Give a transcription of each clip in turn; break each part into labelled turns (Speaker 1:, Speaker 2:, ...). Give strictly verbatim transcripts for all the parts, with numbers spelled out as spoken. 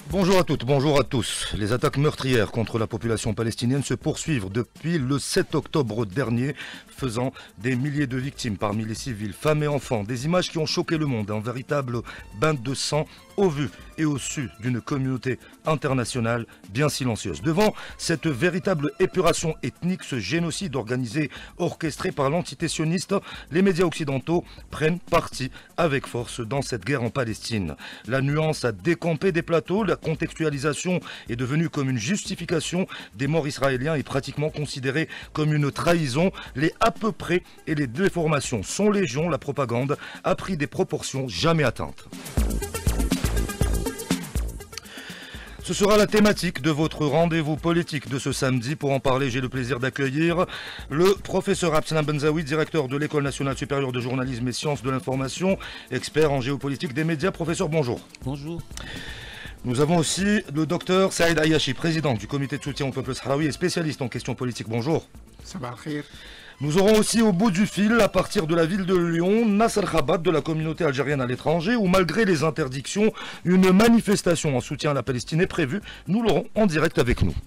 Speaker 1: Bonjour à toutes, bonjour à tous. Les attaques meurtrières contre la population palestinienne se poursuivent depuis le sept octobre dernier, faisant des milliers de victimes parmi les civils, femmes et enfants. Des images qui ont choqué le monde, un véritable bain de sang au vu et au su d'une communauté internationale bien silencieuse. Devant cette véritable épuration ethnique, ce génocide organisé, orchestré par l'entité sioniste, les médias occidentaux prennent parti avec force dans cette guerre en Palestine. La nuance a décampé des plateaux, la contextualisation est devenue comme une justification des morts israéliens et pratiquement considérée comme une trahison. Les à peu près et les déformations sont légion, la propagande a pris des proportions jamais atteintes. Ce sera la thématique de votre rendez-vous politique de ce samedi. Pour en parler, j'ai le plaisir d'accueillir le professeur Abdeslam Benzaoui, directeur de l'École nationale supérieure de journalisme et sciences de l'information, expert en géopolitique des médias. Professeur, bonjour.
Speaker 2: Bonjour.
Speaker 1: Nous avons aussi le docteur Saïd Ayachi, président du comité de soutien au peuple sahraoui et spécialiste en questions politiques. Bonjour.
Speaker 3: Sabah al-khir.
Speaker 1: Nous aurons aussi au bout du fil, à partir de la ville de Lyon, Nasser Khabat de la communauté algérienne à l'étranger, où malgré les interdictions, une manifestation en soutien à la Palestine est prévue. Nous l'aurons en direct avec nous.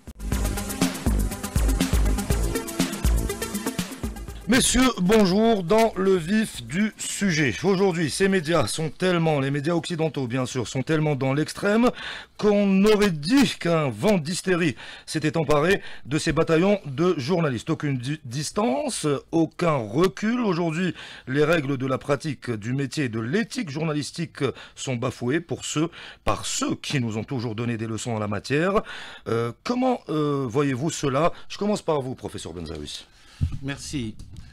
Speaker 1: Messieurs, bonjour, dans le vif du sujet. Aujourd'hui, ces médias sont tellement, les médias occidentaux bien sûr, sont tellement dans l'extrême qu'on aurait dit qu'un vent d'hystérie s'était emparé de ces bataillons de journalistes. Aucune di distance, aucun recul. Aujourd'hui, les règles de la pratique du métier et de l'éthique journalistique sont bafouées pour ceux, par ceux qui nous ont toujours donné des leçons en la matière. Euh, comment euh, voyez-vous cela? Je commence par vous, professeur Benzaoui.
Speaker 2: Merci.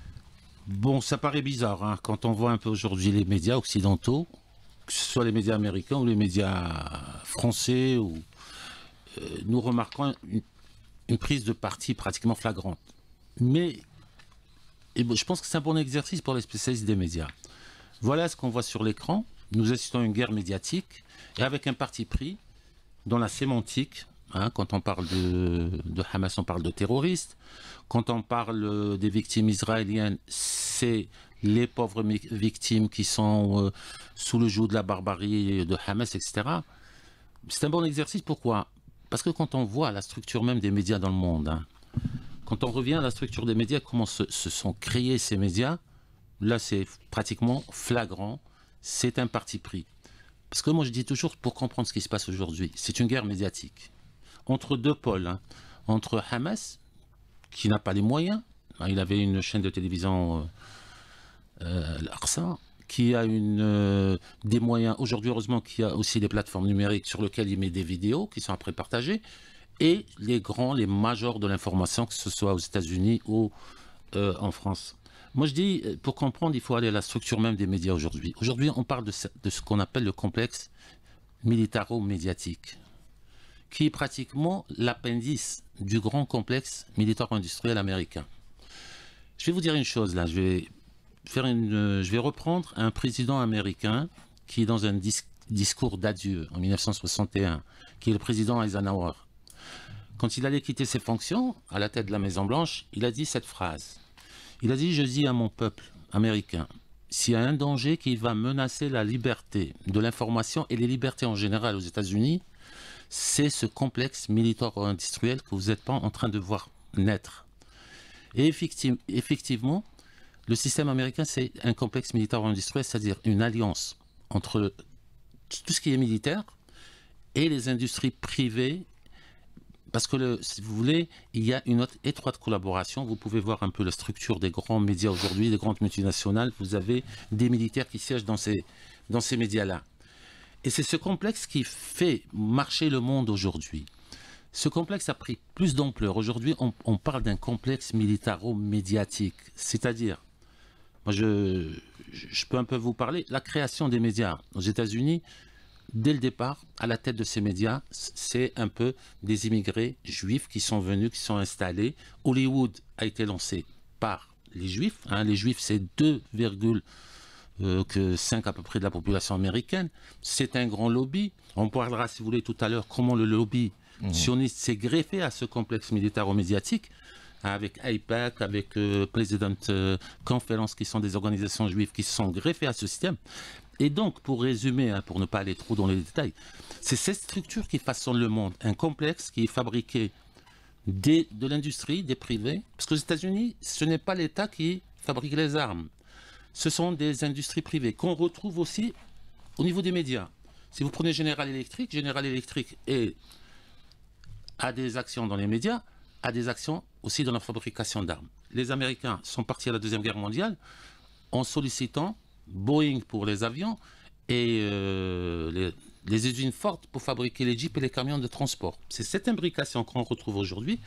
Speaker 2: Bon, ça paraît bizarre hein, quand on voit un peu aujourd'hui les médias occidentaux, que ce soit les médias américains ou les médias français, ou, euh, nous remarquons une, une prise de parti pratiquement flagrante. Mais et bon, je pense que c'est un bon exercice pour les spécialistes des médias. Voilà ce qu'on voit sur l'écran. Nous assistons à une guerre médiatique et avec un parti pris dans la sémantique. Hein, quand on parle de, de Hamas, on parle de terroristes. Quand on parle des victimes israéliennes, c'est les pauvres victimes qui sont euh, sous le joug de la barbarie de Hamas, et cetera. C'est un bon exercice. Pourquoi? Parce que quand on voit la structure même des médias dans le monde, hein, quand on revient à la structure des médias, comment se, se sont créés ces médias, là c'est pratiquement flagrant, c'est un parti pris. Parce que moi je dis toujours, pour comprendre ce qui se passe aujourd'hui, c'est une guerre médiatique. Entre deux pôles, hein, entre Hamas, qui n'a pas les moyens, hein, il avait une chaîne de télévision, euh, euh, l'Aqsa, qui a une, euh, des moyens, aujourd'hui heureusement qu'il y a aussi des plateformes numériques sur lesquelles il met des vidéos qui sont après partagées, et les grands, les majors de l'information, que ce soit aux États-Unis ou euh, en France. Moi je dis, pour comprendre, il faut aller à la structure même des médias aujourd'hui. Aujourd'hui on parle de ce, de ce qu'on appelle le complexe militaro-médiatique, qui est pratiquement l'appendice du grand complexe militaro-industriel américain. Je vais vous dire une chose là, je vais, faire une, je vais reprendre un président américain qui est dans un dis discours d'adieu en mille neuf cent soixante et un, qui est le président Eisenhower. Quand il allait quitter ses fonctions à la tête de la Maison-Blanche, il a dit cette phrase. Il a dit « Je dis à mon peuple américain, s'il y a un danger qui va menacer la liberté de l'information et les libertés en général aux États-Unis, c'est ce complexe militaro-industriel que vous n'êtes pas en train de voir naître. » Et effective, effectivement, le système américain, c'est un complexe militaro-industriel, c'est-à-dire une alliance entre tout ce qui est militaire et les industries privées, parce que, le, si vous voulez, il y a une autre étroite collaboration. Vous pouvez voir un peu la structure des grands médias aujourd'hui, des grandes multinationales. Vous avez des militaires qui siègent dans ces, dans ces médias-là. Et c'est ce complexe qui fait marcher le monde aujourd'hui. Ce complexe a pris plus d'ampleur. Aujourd'hui, on, on parle d'un complexe militaro-médiatique. C'est-à-dire, moi je, je peux un peu vous parler, la création des médias aux États-Unis, dès le départ, à la tête de ces médias, c'est un peu des immigrés juifs qui sont venus, qui sont installés. Hollywood a été lancé par les juifs. Hein. Les juifs, c'est deux virgule cinq à peu près de la population américaine. C'est un grand lobby. On parlera, si vous voulez, tout à l'heure, comment le lobby mmh. sioniste s'est greffé à ce complexe militaro-médiatique. avec AIPAC, avec euh, President euh, Conference, qui sont des organisations juives qui se sont greffées à ce système. Et donc, pour résumer, hein, pour ne pas aller trop dans les détails, c'est cette structure qui façonne le monde, un complexe qui est fabriqué des, de l'industrie, des privés, parce qu'aux États-Unis, ce n'est pas l'État qui fabrique les armes, ce sont des industries privées qu'on retrouve aussi au niveau des médias. Si vous prenez General Electric, General Electric est, a des actions dans les médias, a des actions aussi dans la fabrication d'armes. Les Américains sont partis à la Deuxième Guerre mondiale en sollicitant Boeing pour les avions et euh, les, les usines Ford pour fabriquer les jeeps et les camions de transport. C'est cette imbrication qu'on retrouve aujourd'hui,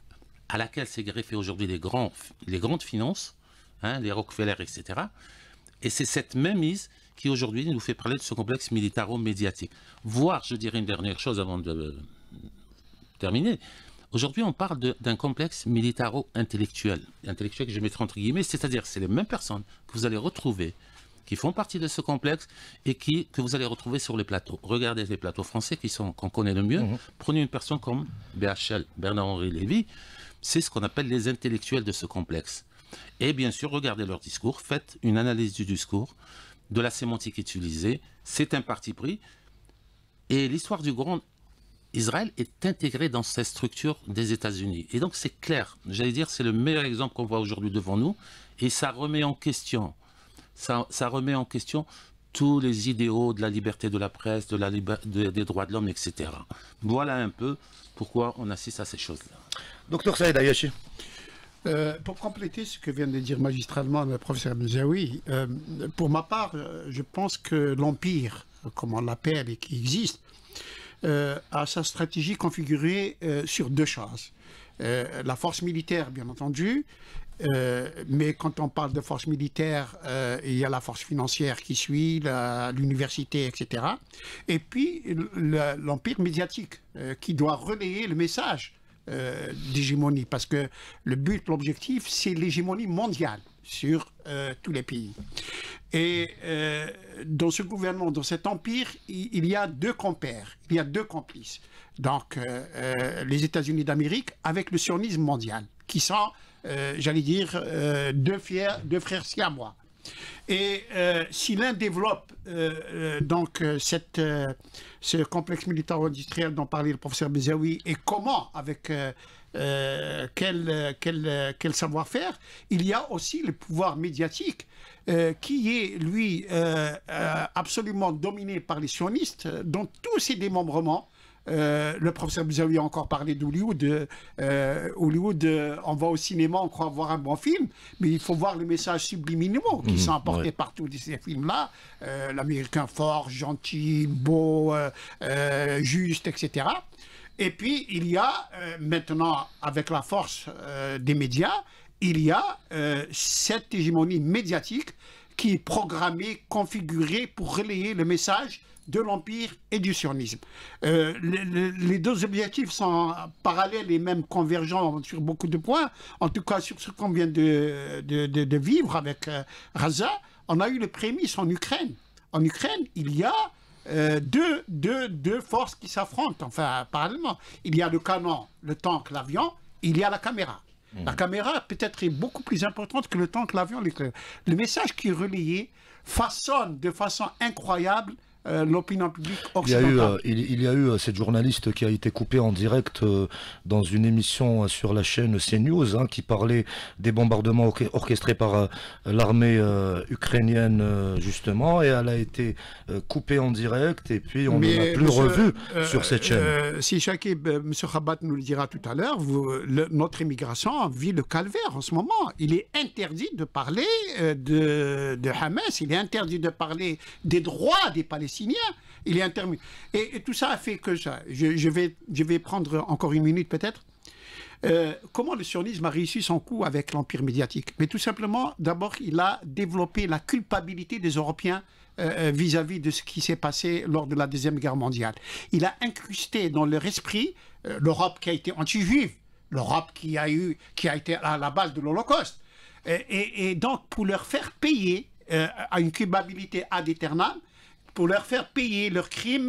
Speaker 2: à laquelle s'est greffé aujourd'hui les, grands, les grandes finances, hein, les Rockefeller, et cetera. Et c'est cette même mise qui aujourd'hui nous fait parler de ce complexe militaro-médiatique. Voire, je dirais une dernière chose avant de euh, terminer, aujourd'hui on parle d'un complexe militaro-intellectuel, intellectuel que je mettrai entre guillemets, c'est-à-dire c'est les mêmes personnes que vous allez retrouver qui font partie de ce complexe et qui, que vous allez retrouver sur les plateaux. Regardez les plateaux français qui sont qu'on connaît le mieux. Mmh. Prenez une personne comme B H L, Bernard-Henri Lévy, c'est ce qu'on appelle les intellectuels de ce complexe. Et bien sûr, regardez leur discours, faites une analyse du discours, de la sémantique utilisée, c'est un parti pris. Et l'histoire du grand Israël est intégrée dans cette structure des États-Unis. Et donc c'est clair, j'allais dire, c'est le meilleur exemple qu'on voit aujourd'hui devant nous. Et ça remet en question Ça, ça remet en question tous les idéaux de la liberté de la presse, de la de, des droits de l'homme, et cetera. Voilà un peu pourquoi on assiste à ces choses-là.
Speaker 1: Docteur Saïd Ayachi.
Speaker 3: Euh, pour compléter ce que vient de dire magistralement le professeur Mzaoui, euh, pour ma part, je pense que l'Empire, comme on l'appelle et qui existe, euh, a sa stratégie configurée euh, sur deux choses. Euh, la force militaire, bien entendu, Euh, mais quand on parle de force militaire, euh, il y a la force financière qui suit, l'université, et cetera. Et puis l'empire médiatique euh, qui doit relayer le message euh, d'hégémonie, parce que le but, l'objectif, c'est l'hégémonie mondiale sur euh, tous les pays. Et euh, dans ce gouvernement, dans cet empire, il, il y a deux compères, il y a deux complices. Donc euh, euh, les États-Unis d'Amérique avec le sionisme mondial, qui sont Euh, j'allais dire, euh, deux, fiers, deux frères siamois. Et euh, si l'un développe euh, euh, donc euh, cette, euh, ce complexe militaro-industriel dont parlait le professeur Mzaoui, et comment, avec euh, euh, quel, quel, quel savoir-faire, il y a aussi le pouvoir médiatique euh, qui est, lui, euh, euh, absolument dominé par les sionistes, dont tous ces démembrements. Euh, le professeur Mzaoui a encore parlé d'Hollywood. Euh, Hollywood, euh, on va au cinéma, on croit voir un bon film, mais il faut voir les messages subliminaux qui mmh, sont apportés ouais. par tous ces films-là. Euh, L'Américain fort, gentil, beau, euh, euh, juste, et cetera. Et puis, il y a euh, maintenant, avec la force euh, des médias, il y a euh, cette hégémonie médiatique qui est programmée, configurée pour relayer le message de l'Empire et du sionisme. Euh, les, les deux objectifs sont parallèles et même convergents sur beaucoup de points. En tout cas, sur ce qu'on vient de, de, de, de vivre avec euh, Gaza, on a eu les prémices en Ukraine. En Ukraine, il y a euh, deux, deux, deux forces qui s'affrontent, enfin, parallèlement. Il y a le canon, le tank, l'avion, il y a la caméra. Mmh. La caméra, peut-être, est beaucoup plus importante que le tank, l'avion. Le message qui est relayé façonne de façon incroyable Euh, l'opinion publique occidentale.
Speaker 1: Il y a eu, euh, il, il y a eu euh, cette journaliste qui a été coupée en direct euh, dans une émission euh, sur la chaîne CNews, hein, qui parlait des bombardements or orchestrés par euh, l'armée euh, ukrainienne, euh, justement, et elle a été euh, coupée en direct, et puis on ne l'a plus revue euh, sur cette chaîne.
Speaker 3: Euh, si Chakib, euh, M. Khabat nous le dira tout à l'heure, notre immigration vit le calvaire en ce moment. Il est interdit de parler euh, de, de Hamas, il est interdit de parler des droits des Palestiniens. Il est intermis. Et, et tout ça a fait que ça. Je, je, vais, je vais prendre encore une minute peut-être. Euh, comment le sionisme a réussi son coup avec l'empire médiatique? Mais tout simplement, d'abord, il a développé la culpabilité des Européens vis-à-vis euh, -vis de ce qui s'est passé lors de la Deuxième Guerre mondiale. Il a incrusté dans leur esprit euh, l'Europe qui a été anti-juive, l'Europe qui a eu, qui a été à la base de l'Holocauste. Et, et, et donc, pour leur faire payer euh, à une culpabilité ad aeternam, pour leur faire payer leurs crimes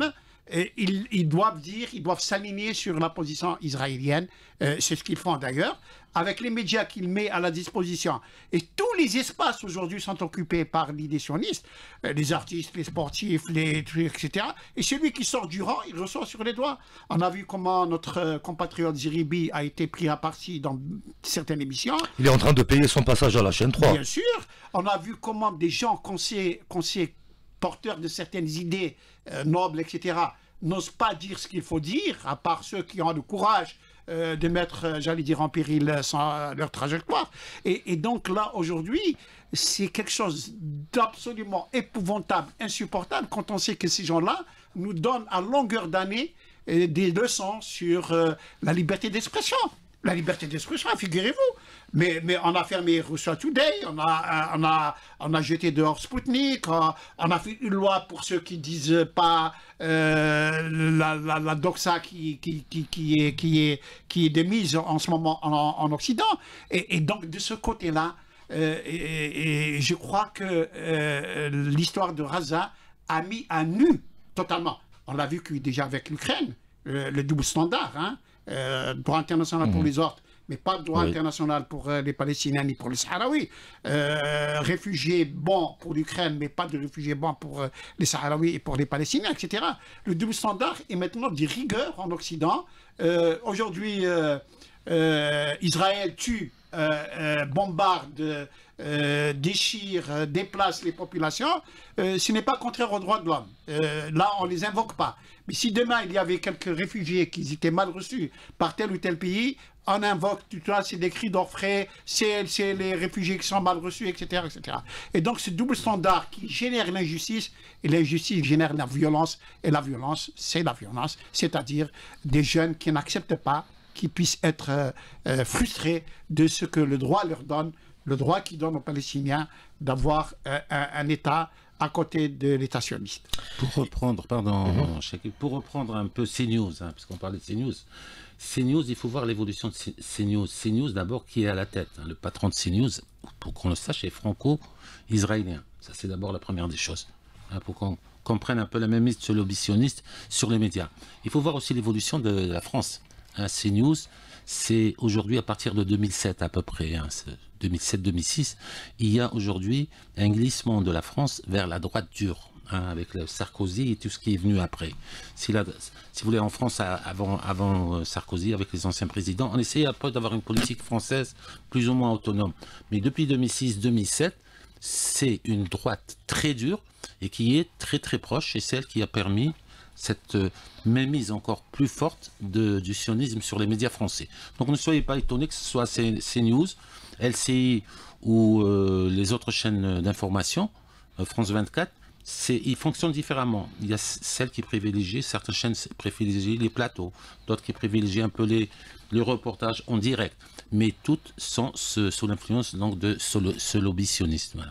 Speaker 3: Et ils, ils doivent dire, ils doivent s'aligner sur la position israélienne. Euh, c'est ce qu'ils font d'ailleurs, avec les médias qu'il met à la disposition. Et tous les espaces aujourd'hui sont occupés par l'idée sioniste, euh, les artistes, les sportifs, les trucs, et cetera. Et celui qui sort du rang, il reçoit sur les doigts. On a vu comment notre euh, compatriote Zeribi a été pris à partie dans certaines émissions.
Speaker 1: Il est en train de payer son passage à la chaîne trois.
Speaker 3: Bien sûr. On a vu comment des gens qu'on sait, qu'on sait porteurs de certaines idées euh, nobles, et cetera, n'osent pas dire ce qu'il faut dire, à part ceux qui ont le courage euh, de mettre, euh, j'allais dire, en péril euh, sans, euh, leur trajectoire. Et, et donc là, aujourd'hui, c'est quelque chose d'absolument épouvantable, insupportable, quand on sait que ces gens-là nous donnent à longueur d'année euh, des leçons sur euh, la liberté d'expression. La liberté d'expression, figurez-vous. Mais, mais on a fermé Russia Today, on a, on a, on a jeté dehors Sputnik, on, on a fait une loi pour ceux qui disent pas euh, la, la, la doxa qui, qui, qui, qui, est, qui, est, qui est démise en ce moment en, en Occident. Et, et donc, de ce côté-là, euh, et, et je crois que euh, l'histoire de Gaza a mis à nu totalement. On l'a vu que déjà avec l'Ukraine, euh, le double standard, hein. Euh, droit international mmh. pour les autres, mais pas de droit oui. international pour euh, les Palestiniens ni pour les Sahraouis. Euh, réfugiés bons pour l'Ukraine, mais pas de réfugiés bons pour euh, les Sahraouis et pour les Palestiniens, et cetera. Le double standard est maintenant de rigueur en Occident. Euh, Aujourd'hui, euh, euh, Israël tue, euh, euh, bombarde, euh, déchire, euh, déplace les populations. Euh, ce n'est pas contraire aux droits de l'homme. Euh, là, on ne les invoque pas. Mais si demain, il y avait quelques réfugiés qui étaient mal reçus par tel ou tel pays, on invoque, tu vois, c'est des cris d'orfraie, c'est les réfugiés qui sont mal reçus, et cetera, et cetera. Et donc, ce double standard qui génère l'injustice, et l'injustice génère la violence, et la violence, c'est la violence, c'est-à-dire des jeunes qui n'acceptent pas, qui puissent être euh, euh, frustrés de ce que le droit leur donne, le droit qui donne aux Palestiniens d'avoir euh, un, un État à côté de l'État sioniste.
Speaker 2: Pour reprendre, pardon, mm-hmm. pour reprendre un peu CNews, hein, parce qu'on parlait de CNews, CNews, il faut voir l'évolution de CNews. CNews, d'abord, qui est à la tête. Hein, le patron de CNews, pour qu'on le sache, est franco-israélien. Ça, c'est d'abord la première des choses. Hein, pour qu'on comprenne un peu la même liste sur l'obitionniste sur les médias. Il faut voir aussi l'évolution de la France. Hein, CNews, c'est aujourd'hui, à partir de deux mille sept à peu près, hein, deux mille sept deux mille six, il y a aujourd'hui un glissement de la France vers la droite dure, hein, avec le Sarkozy et tout ce qui est venu après. Si, la, si vous voulez, en France, avant, avant Sarkozy, avec les anciens présidents, on essayait un peu d'avoir une politique française plus ou moins autonome. Mais depuis deux mille six deux mille sept, c'est une droite très dure et qui est très très proche, et celle qui a permis cette euh, mainmise encore plus forte de, du sionisme sur les médias français. Donc ne soyez pas étonnés que ce soit CNews, L C I ou euh, les autres chaînes d'information, euh, France vingt-quatre, ils fonctionnent différemment. Il y a celles qui privilégient, certaines chaînes privilégient les plateaux, d'autres qui privilégient un peu les, les reportages en direct. Mais toutes sont ce, sous l'influence donc de ce, ce lobby sioniste. Voilà.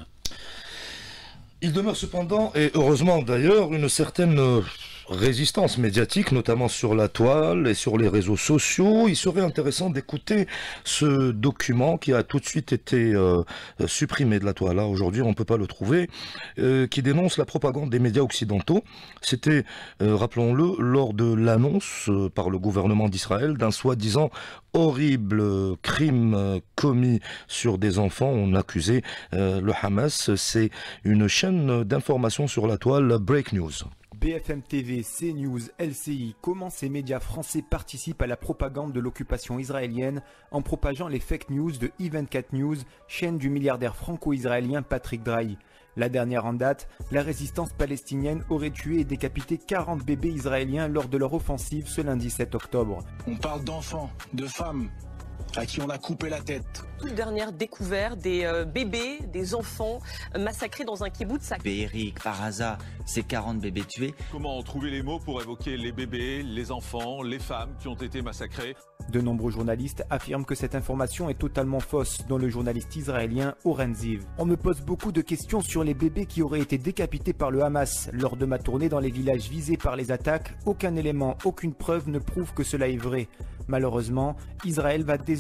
Speaker 1: Il demeure cependant, et heureusement d'ailleurs, une certaine euh, résistance médiatique, notamment sur la toile et sur les réseaux sociaux. Il serait intéressant d'écouter ce document qui a tout de suite été euh, supprimé de la toile. Là, aujourd'hui, on ne peut pas le trouver, euh, qui dénonce la propagande des médias occidentaux. C'était, euh, rappelons-le, lors de l'annonce euh, par le gouvernement d'Israël d'un soi-disant horrible crime euh, commis sur des enfants. On accusait euh, le Hamas. C'est une chaîne d'information sur la toile, Break News.
Speaker 4: B F M T V, CNews, L C I, comment ces médias français participent à la propagande de l'occupation israélienne en propageant les fake news de E vingt-quatre News, chaîne du milliardaire franco-israélien Patrick Drahi. La dernière en date, la résistance palestinienne aurait tué et décapité quarante bébés israéliens lors de leur offensive ce lundi sept octobre.
Speaker 5: On parle d'enfants, de femmes, à qui on a coupé la tête.
Speaker 6: Toute dernière découverte des euh, bébés, des enfants euh, massacrés dans un kibboutz.
Speaker 7: Be'eri, par hasard, ces quarante bébés tués.
Speaker 8: Comment trouver les mots pour évoquer les bébés, les enfants, les femmes qui ont été massacrés?
Speaker 4: De nombreux journalistes affirment que cette information est totalement fausse, dont le journaliste israélien Oren Ziv. On me pose beaucoup de questions sur les bébés qui auraient été décapités par le Hamas. Lors de ma tournée dans les villages visés par les attaques, aucun élément, aucune preuve ne prouve que cela est vrai. Malheureusement, Israël va désormais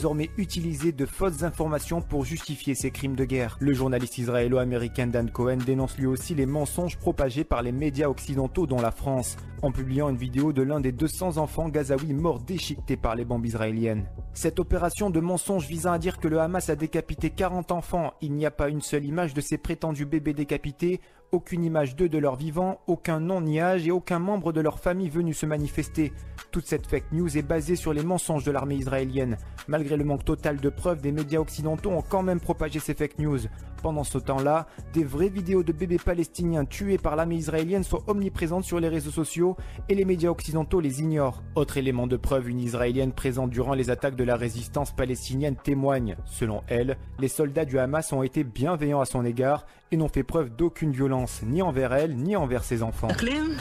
Speaker 4: désormais utiliser de fausses informations pour justifier ses crimes de guerre. Le journaliste israélo-américain Dan Cohen dénonce lui aussi les mensonges propagés par les médias occidentaux dont la France, en publiant une vidéo de l'un des deux cents enfants gazaouis morts déchiquetés par les bombes israéliennes. Cette opération de mensonge visant à dire que le Hamas a décapité quarante enfants, il n'y a pas une seule image de ces prétendus bébés décapités, aucune image d'eux de leur vivant, aucun nom ni âge et aucun membre de leur famille venu se manifester. Toute cette fake news est basée sur les mensonges de l'armée israélienne. Malgré le manque total de preuves, des médias occidentaux ont quand même propagé ces fake news. Pendant ce temps-là, des vraies vidéos de bébés palestiniens tués par l'armée israélienne sont omniprésentes sur les réseaux sociaux et les médias occidentaux les ignorent. Autre élément de preuve, une israélienne présente durant les attaques de la résistance palestinienne témoigne. Selon elle, les soldats du Hamas ont été bienveillants à son égard et n'ont fait preuve d'aucune violence, ni envers elle, ni envers ses enfants.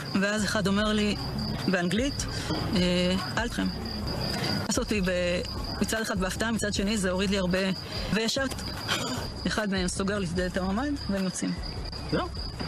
Speaker 9: מצד אחד בהפתעה, מצד שני זה הוריד לי הרבה, וישר אחד מהם סוגר לי את דלת הממ"ד והם יוצאים. זהו.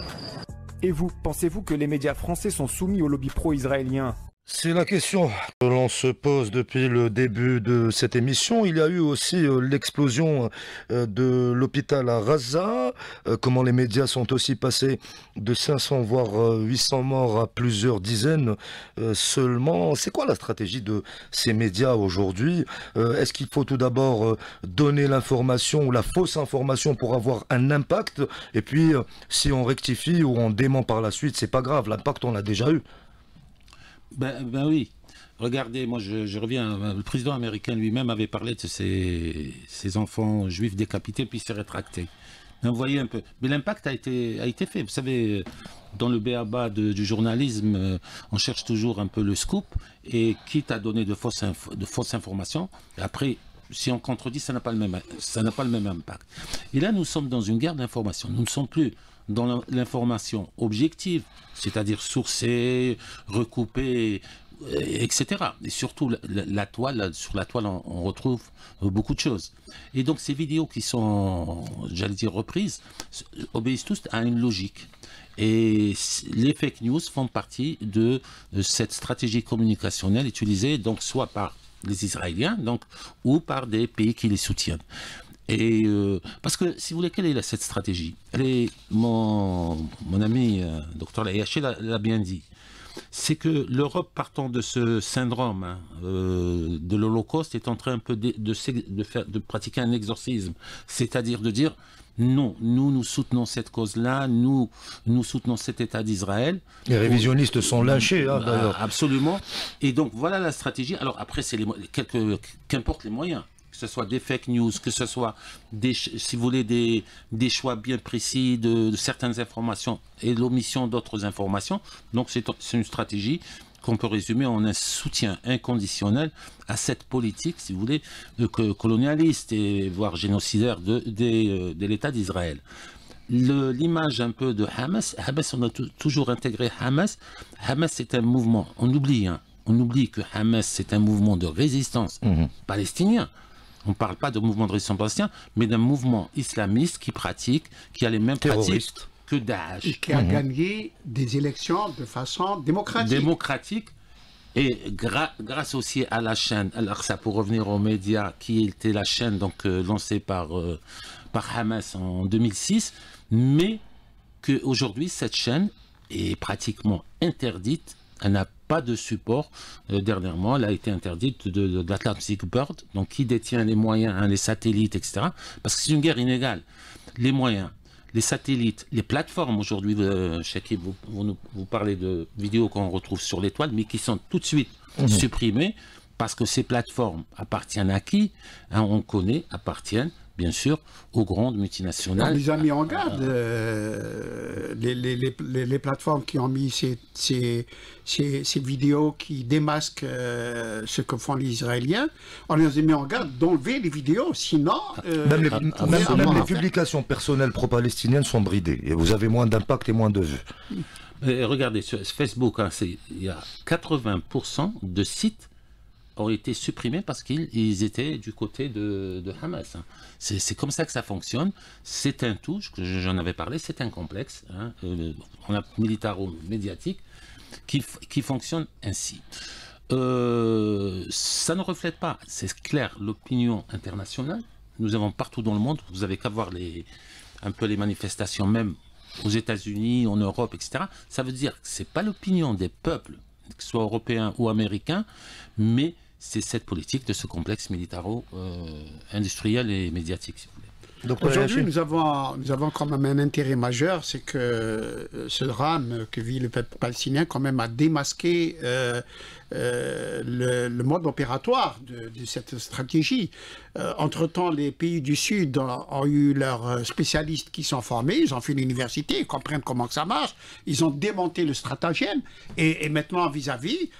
Speaker 4: Et vous, pensez-vous que les médias français sont soumis au lobby pro-israélien ?
Speaker 1: C'est la question que l'on se pose depuis le début de cette émission. Il y a eu aussi euh, l'explosion euh, de l'hôpital à Gaza, euh, comment les médias sont aussi passés de cinq cents voire euh, huit cents morts à plusieurs dizaines euh, seulement. C'est quoi la stratégie de ces médias aujourd'hui ? euh, Est-ce qu'il faut tout d'abord euh, donner l'information ou la fausse information pour avoir un impact ? Et puis, euh, si on rectifie ou on dément par la suite, c'est pas grave, l'impact on l'a déjà eu.
Speaker 2: Ben, ben oui. Regardez, moi je, je reviens, le président américain lui-même avait parlé de ses, ses enfants juifs décapités puis s'est rétracté. Vous voyez un peu. Mais l'impact a été, a été fait. Vous savez, dans le b a ba de, du journalisme, on cherche toujours un peu le scoop et quitte à donner de fausses, info, de fausses informations, après, si on contredit, ça n'a pas le même, ça n'a pas le même impact. Et là, nous sommes dans une guerre d'information. Nous ne sommes plus dans l'information objective, c'est-à-dire sourcée, recoupée, et cetera. Et surtout, la, la toile, sur la toile, on, on retrouve beaucoup de choses. Et donc, ces vidéos qui sont, j'allais dire, reprises, obéissent tous à une logique. Et les fake news font partie de cette stratégie communicationnelle utilisée, donc, soit par les Israéliens, donc, ou par des pays qui les soutiennent. Et euh, parce que, si vous voulez, quelle est cette stratégie ? Elle est, mon, mon ami euh, docteur Layaché l'a bien dit. C'est que l'Europe, partant de ce syndrome hein, euh, de l'Holocauste, est en train un peu de, de, de, faire, de pratiquer un exorcisme. C'est-à-dire de dire, non, nous, nous soutenons cette cause-là, nous, nous soutenons cet État d'Israël.
Speaker 1: Les révisionnistes sont lynchés, hein, d'ailleurs.
Speaker 2: Absolument. Et donc, voilà la stratégie. Alors, après, c'est les, quelques, qu'importe les moyens. Que ce soit des fake news, que ce soit, des, si vous voulez, des, des choix bien précis de, de certaines informations et l'omission d'autres informations. Donc, c'est une stratégie qu'on peut résumer en un soutien inconditionnel à cette politique, si vous voulez, de, que, colonialiste et voire génocidaire de, de, de l'État d'Israël. L'image un peu de Hamas, Hamas, on a toujours intégré Hamas. Hamas, c'est un mouvement, on oublie, hein, on oublie que Hamas, c'est un mouvement de résistance mmh. palestinien. On ne parle pas de mouvement de résistance palestinien, mais d'un mouvement islamiste qui pratique, qui a les mêmes
Speaker 1: terroriste.
Speaker 2: pratiques que Daesh.
Speaker 3: Et qui a
Speaker 2: mmh.
Speaker 3: gagné des élections de façon démocratique.
Speaker 2: Démocratique. Et gra grâce aussi à la chaîne, alors ça pour revenir aux médias, qui était la chaîne donc, euh, lancée par, euh, par Hamas en deux mille six, mais qu'aujourd'hui, cette chaîne est pratiquement interdite. Elle n'a pas de support. Euh, dernièrement, elle a été interdite de, de, de l'Atlantic Bird, donc qui détient les moyens, hein, les satellites, et cetera. Parce que c'est une guerre inégale. Les moyens, les satellites, les plateformes, aujourd'hui, euh, Chakib, vous, vous, vous parlez de vidéos qu'on retrouve sur l'étoile, mais qui sont tout de suite mmh. supprimées, parce que ces plateformes appartiennent à qui hein, on connaît, appartiennent bien sûr, aux grandes multinationales.
Speaker 3: On les a mis en garde, euh, les, les, les, les plateformes qui ont mis ces, ces, ces, ces vidéos qui démasquent euh, ce que font les Israéliens. On les a mis en garde d'enlever les vidéos, sinon... Euh,
Speaker 1: même les, même, même les publications personnelles pro-palestiniennes sont bridées, et vous avez moins d'impact et moins de vues.
Speaker 2: Mais regardez, sur Facebook, hein, il y a quatre-vingts pour cent de sites ont été supprimés parce qu'ils étaient du côté de, de Hamas. Hein. C'est comme ça que ça fonctionne. C'est un tout, j'en avais parlé, c'est un complexe, hein, euh, on a militaro-médiatique qui, qui fonctionne ainsi. euh, ça ne reflète pas, c'est clair, l'opinion internationale. Nous avons partout dans le monde, vous avez qu'à voir les, un peu les manifestations, même aux États-Unis, en Europe, et cetera. Ça veut dire que ce n'est pas l'opinion des peuples, que ce soit européens ou américains, mais c'est cette politique de ce complexe militaro-industriel et médiatique, si vous voulez.
Speaker 3: Aujourd'hui, nous avons, nous avons quand même un intérêt majeur, c'est que ce drame que vit le peuple palestinien quand même a démasqué euh, euh, le, le mode opératoire de, de cette stratégie. Euh, entre-temps, les pays du Sud ont, ont eu leurs spécialistes qui sont formés, ils ont fait l'université, ils comprennent comment que ça marche, ils ont démonté le stratagème, et, et maintenant vis-à-vis,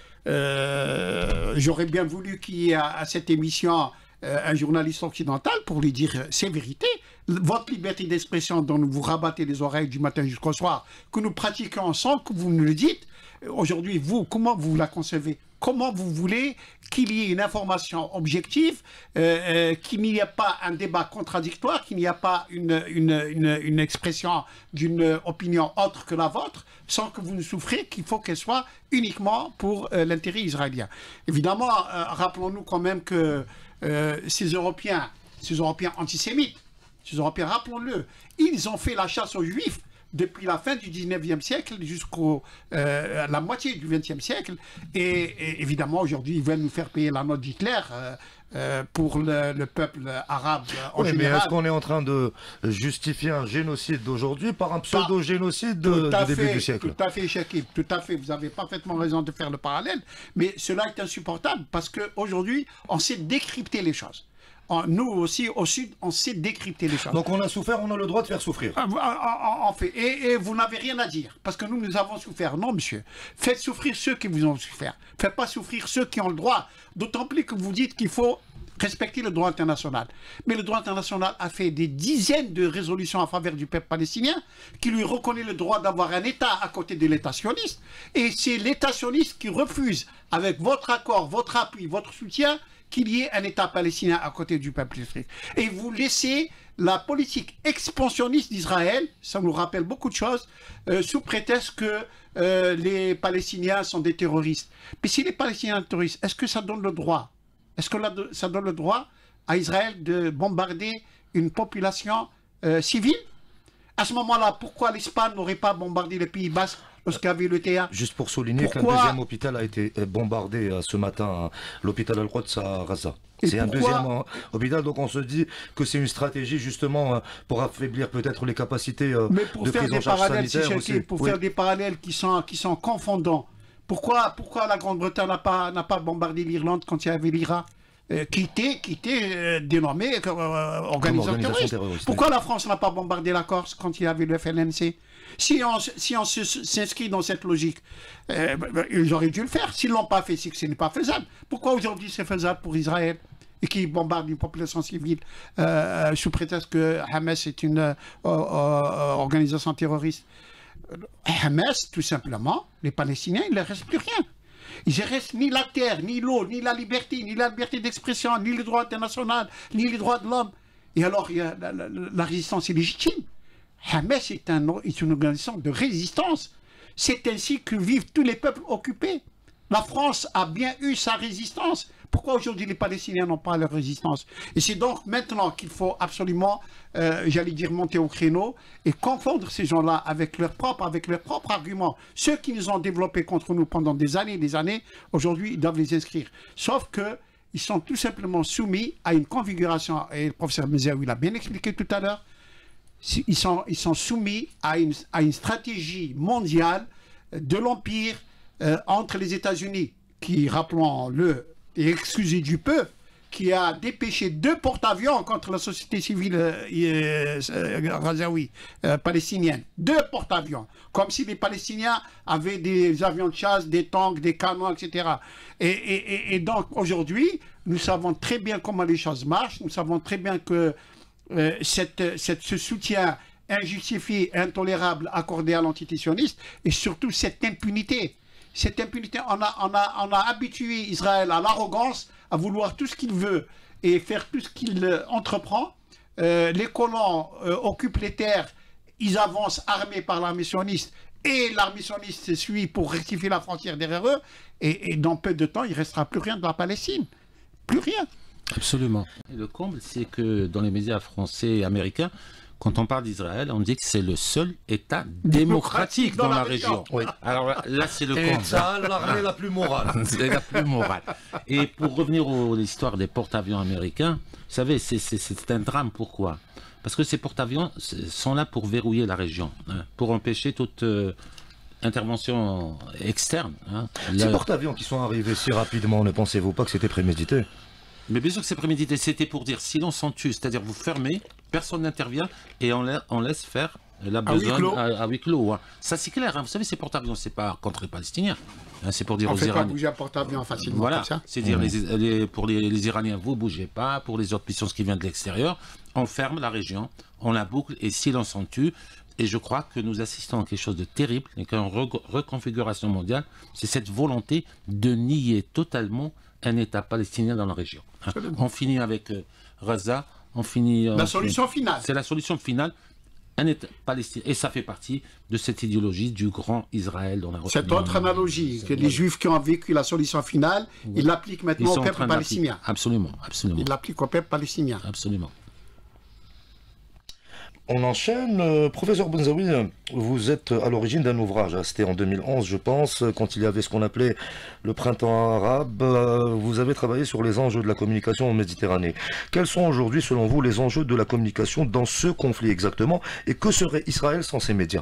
Speaker 3: euh, j'aurais bien voulu qu'il y ait à, à cette émission un journaliste occidental pour lui dire c'est vérité, votre liberté d'expression dont vous rabattez les oreilles du matin jusqu'au soir, que nous pratiquons sans que vous nous le dites, aujourd'hui, vous, comment vous la concevez? Comment vous voulez qu'il y ait une information objective, euh, euh, qu'il n'y ait pas un débat contradictoire, qu'il n'y ait pas une, une, une, une expression d'une opinion autre que la vôtre, sans que vous ne souffriez, qu'il faut qu'elle soit uniquement pour euh, l'intérêt israélien. Évidemment, euh, rappelons-nous quand même que Euh, ces Européens, ces Européens antisémites, ces Européens, rappelons-le, ils ont fait la chasse aux Juifs depuis la fin du dix-neuvième siècle jusqu'à euh, la moitié du vingtième siècle. Et, et évidemment, aujourd'hui, ils veulent nous faire payer la note d'Hitler euh, euh, pour le, le peuple arabe euh, en
Speaker 1: oui,
Speaker 3: général.
Speaker 1: Mais est-ce qu'on est en train de justifier un génocide d'aujourd'hui par un pseudo-génocide de, du début du siècle?
Speaker 3: Tout à fait, Chakib, tout à fait. Vous avez parfaitement raison de faire le parallèle. Mais cela est insupportable parce qu'aujourd'hui, on sait décrypter les choses. Nous aussi, au Sud, on sait décrypter les choses.
Speaker 1: Donc on a souffert, on a le droit de faire souffrir.
Speaker 3: En, en, en fait, et, et vous n'avez rien à dire, parce que nous, nous avons souffert. Non, monsieur. Faites souffrir ceux qui vous ont souffert. Faites pas souffrir ceux qui ont le droit. D'autant plus que vous dites qu'il faut respecter le droit international. Mais le droit international a fait des dizaines de résolutions en faveur du peuple palestinien, qui lui reconnaît le droit d'avoir un État à côté de l'État sioniste. Et c'est l'État sioniste qui refuse, avec votre accord, votre appui, votre soutien, qu'il y ait un État palestinien à côté du peuple juif. Et vous laissez la politique expansionniste d'Israël, ça nous rappelle beaucoup de choses, euh, sous prétexte que euh, les Palestiniens sont des terroristes. Mais si les Palestiniens sont terroristes, est-ce que ça donne le droit Est-ce que ça donne le droit à Israël de bombarder une population euh, civile? À ce moment-là, pourquoi l'Espagne n'aurait pas bombardé le Pays Basque lorsqu'il y avait le T A?
Speaker 1: Juste pour souligner qu'un deuxième hôpital a été bombardé ce matin, l'hôpital Al-Quds à Gaza. C'est un deuxième hôpital, donc on se dit que c'est une stratégie justement pour affaiblir peut-être les capacités
Speaker 3: Mais pour
Speaker 1: de
Speaker 3: faire
Speaker 1: prise
Speaker 3: des
Speaker 1: en charge
Speaker 3: parallèles,
Speaker 1: sanitaire
Speaker 3: si
Speaker 1: aussi.
Speaker 3: Pour
Speaker 1: Oui.
Speaker 3: faire des parallèles qui sont, qui sont confondants, pourquoi, pourquoi la Grande-Bretagne n'a pas, n'a pas bombardé l'Irlande quand il y avait l'Irak Euh, qui était, qui était euh, dénommé comme euh, organisation,
Speaker 1: organisation
Speaker 3: terroriste.
Speaker 1: terroriste.
Speaker 3: Pourquoi la France n'a pas bombardé la Corse quand il y avait le F L N C? Si on, si on s'inscrit dans cette logique, euh, bah, ils auraient dû le faire. S'ils ne l'ont pas fait, c'est que ce n'est pas faisable. Pourquoi aujourd'hui c'est faisable pour Israël et qui bombarde une population civile euh, sous prétexte que Hamas est une euh, euh, organisation terroriste? Hamas, tout simplement, les Palestiniens, il ne leur reste plus rien. Il ne reste ni la terre, ni l'eau, ni la liberté, ni la liberté d'expression, ni le droit international, ni les droits de l'homme. Et alors, il y a la, la, la résistance est légitime. Hamas est, un, est une organisation de résistance. C'est ainsi que vivent tous les peuples occupés. La France a bien eu sa résistance. Pourquoi aujourd'hui les Palestiniens n'ont pas leur résistance? Et c'est donc maintenant qu'il faut absolument, euh, j'allais dire, monter au créneau et confondre ces gens-là avec leurs propres, avec leurs propres arguments. Ceux qui nous ont développés contre nous pendant des années et des années, aujourd'hui, ils doivent les inscrire. Sauf qu'ils sont tout simplement soumis à une configuration, et le professeur Mezaoui l'a bien expliqué tout à l'heure, ils sont, ils sont soumis à une, à une stratégie mondiale de l'Empire euh, entre les États-Unis, qui, rappelons-le, et excusez du peu, qui a dépêché deux porte-avions contre la société civile euh, euh, razaoui, euh, palestinienne. Deux porte-avions. Comme si les Palestiniens avaient des avions de chasse, des tanks, des canons, et cetera. Et, et, et donc, aujourd'hui, nous savons très bien comment les choses marchent. Nous savons très bien que euh, cette, cette, ce soutien injustifié, intolérable accordé à l'entité sioniste, et surtout cette impunité. Cette impunité, on a, on, a, on a habitué Israël à l'arrogance, à vouloir tout ce qu'il veut et faire tout ce qu'il euh, entreprend. Euh, les colons euh, occupent les terres, ils avancent armés par l'armée sioniste et l'armée sioniste suit pour rectifier la frontière derrière eux, et, et dans peu de temps, il ne restera plus rien de la Palestine. Plus rien.
Speaker 2: Absolument. Et le comble, c'est que dans les médias français et américains, quand on parle d'Israël, on dit que c'est le seul État démocratique dans, dans la, la région. région. Oui. Alors là, là c'est le comble.
Speaker 1: Et ça, l'armée la plus morale.
Speaker 2: C'est la plus morale. Et pour revenir à l'histoire des porte-avions américains, vous savez, c'est un drame. Pourquoi? Parce que ces porte-avions sont là pour verrouiller la région, hein, pour empêcher toute euh, intervention externe. Hein.
Speaker 1: Ces le... porte-avions qui sont arrivés si rapidement, ne pensez-vous pas que c'était prémédité?
Speaker 2: Mais bien sûr que c'est prémédité, c'était pour dire silence en tue, c'est-à-dire vous fermez, personne n'intervient et on, la, on laisse faire la besogne à huis clos. Hein. Ça c'est clair, hein. Vous savez, ces porte-avions, c'est pas contre les Palestiniens, hein, c'est pour dire
Speaker 3: on
Speaker 2: aux
Speaker 3: fait
Speaker 2: Iraniens.
Speaker 3: On ne fait pas bouger un porte-avions facilement
Speaker 2: voilà.
Speaker 3: Comme ça.
Speaker 2: C'est dire, mmh. les, les, pour les, les Iraniens, vous ne bougez pas, pour les autres puissances qui viennent de l'extérieur, on ferme la région, on la boucle et silence en tue. Et je crois que nous assistons à quelque chose de terrible, et qu'en re reconfiguration mondiale, c'est cette volonté de nier totalement un État palestinien dans la région. Hein. On finit avec euh, Gaza, on finit...
Speaker 3: La on solution finit. finale.
Speaker 2: C'est la solution finale, un État palestinien. Et ça fait partie de cette idéologie du grand Israël dans la région.
Speaker 3: Cette autre analogie, que les Juifs qui ont vécu la solution finale, oui. ils l'appliquent maintenant au peuple palestinien.
Speaker 2: Absolument, absolument.
Speaker 3: Ils l'appliquent au peuple palestinien.
Speaker 2: Absolument.
Speaker 1: On enchaîne. Euh, professeur Benzaoui, vous êtes à l'origine d'un ouvrage, hein, c'était en deux mille onze je pense, quand il y avait ce qu'on appelait le printemps arabe. Euh, vous avez travaillé sur les enjeux de la communication en Méditerranée. Quels sont aujourd'hui, selon vous, les enjeux de la communication dans ce conflit exactement? Et que serait Israël sans ces médias?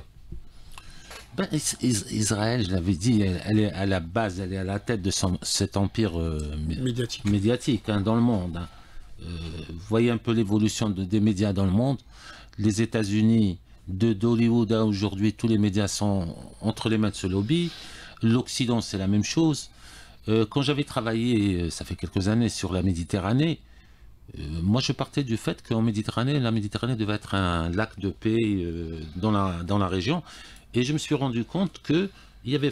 Speaker 2: Ben, Israël, je l'avais dit, elle, elle est à la base, elle est à la tête de son, cet empire euh, médiatique, médiatique hein, dans le monde. Hein. Euh, vous voyez un peu l'évolution de, des médias dans le monde. Les États-Unis, de d'Hollywood à aujourd'hui, tous les médias sont entre les mains de ce lobby. L'Occident, c'est la même chose. Euh, quand j'avais travaillé, ça fait quelques années, sur la Méditerranée, euh, moi je partais du fait qu'en Méditerranée, la Méditerranée devait être un lac de paix euh, dans, la, dans la région. Et je me suis rendu compte qu'il y avait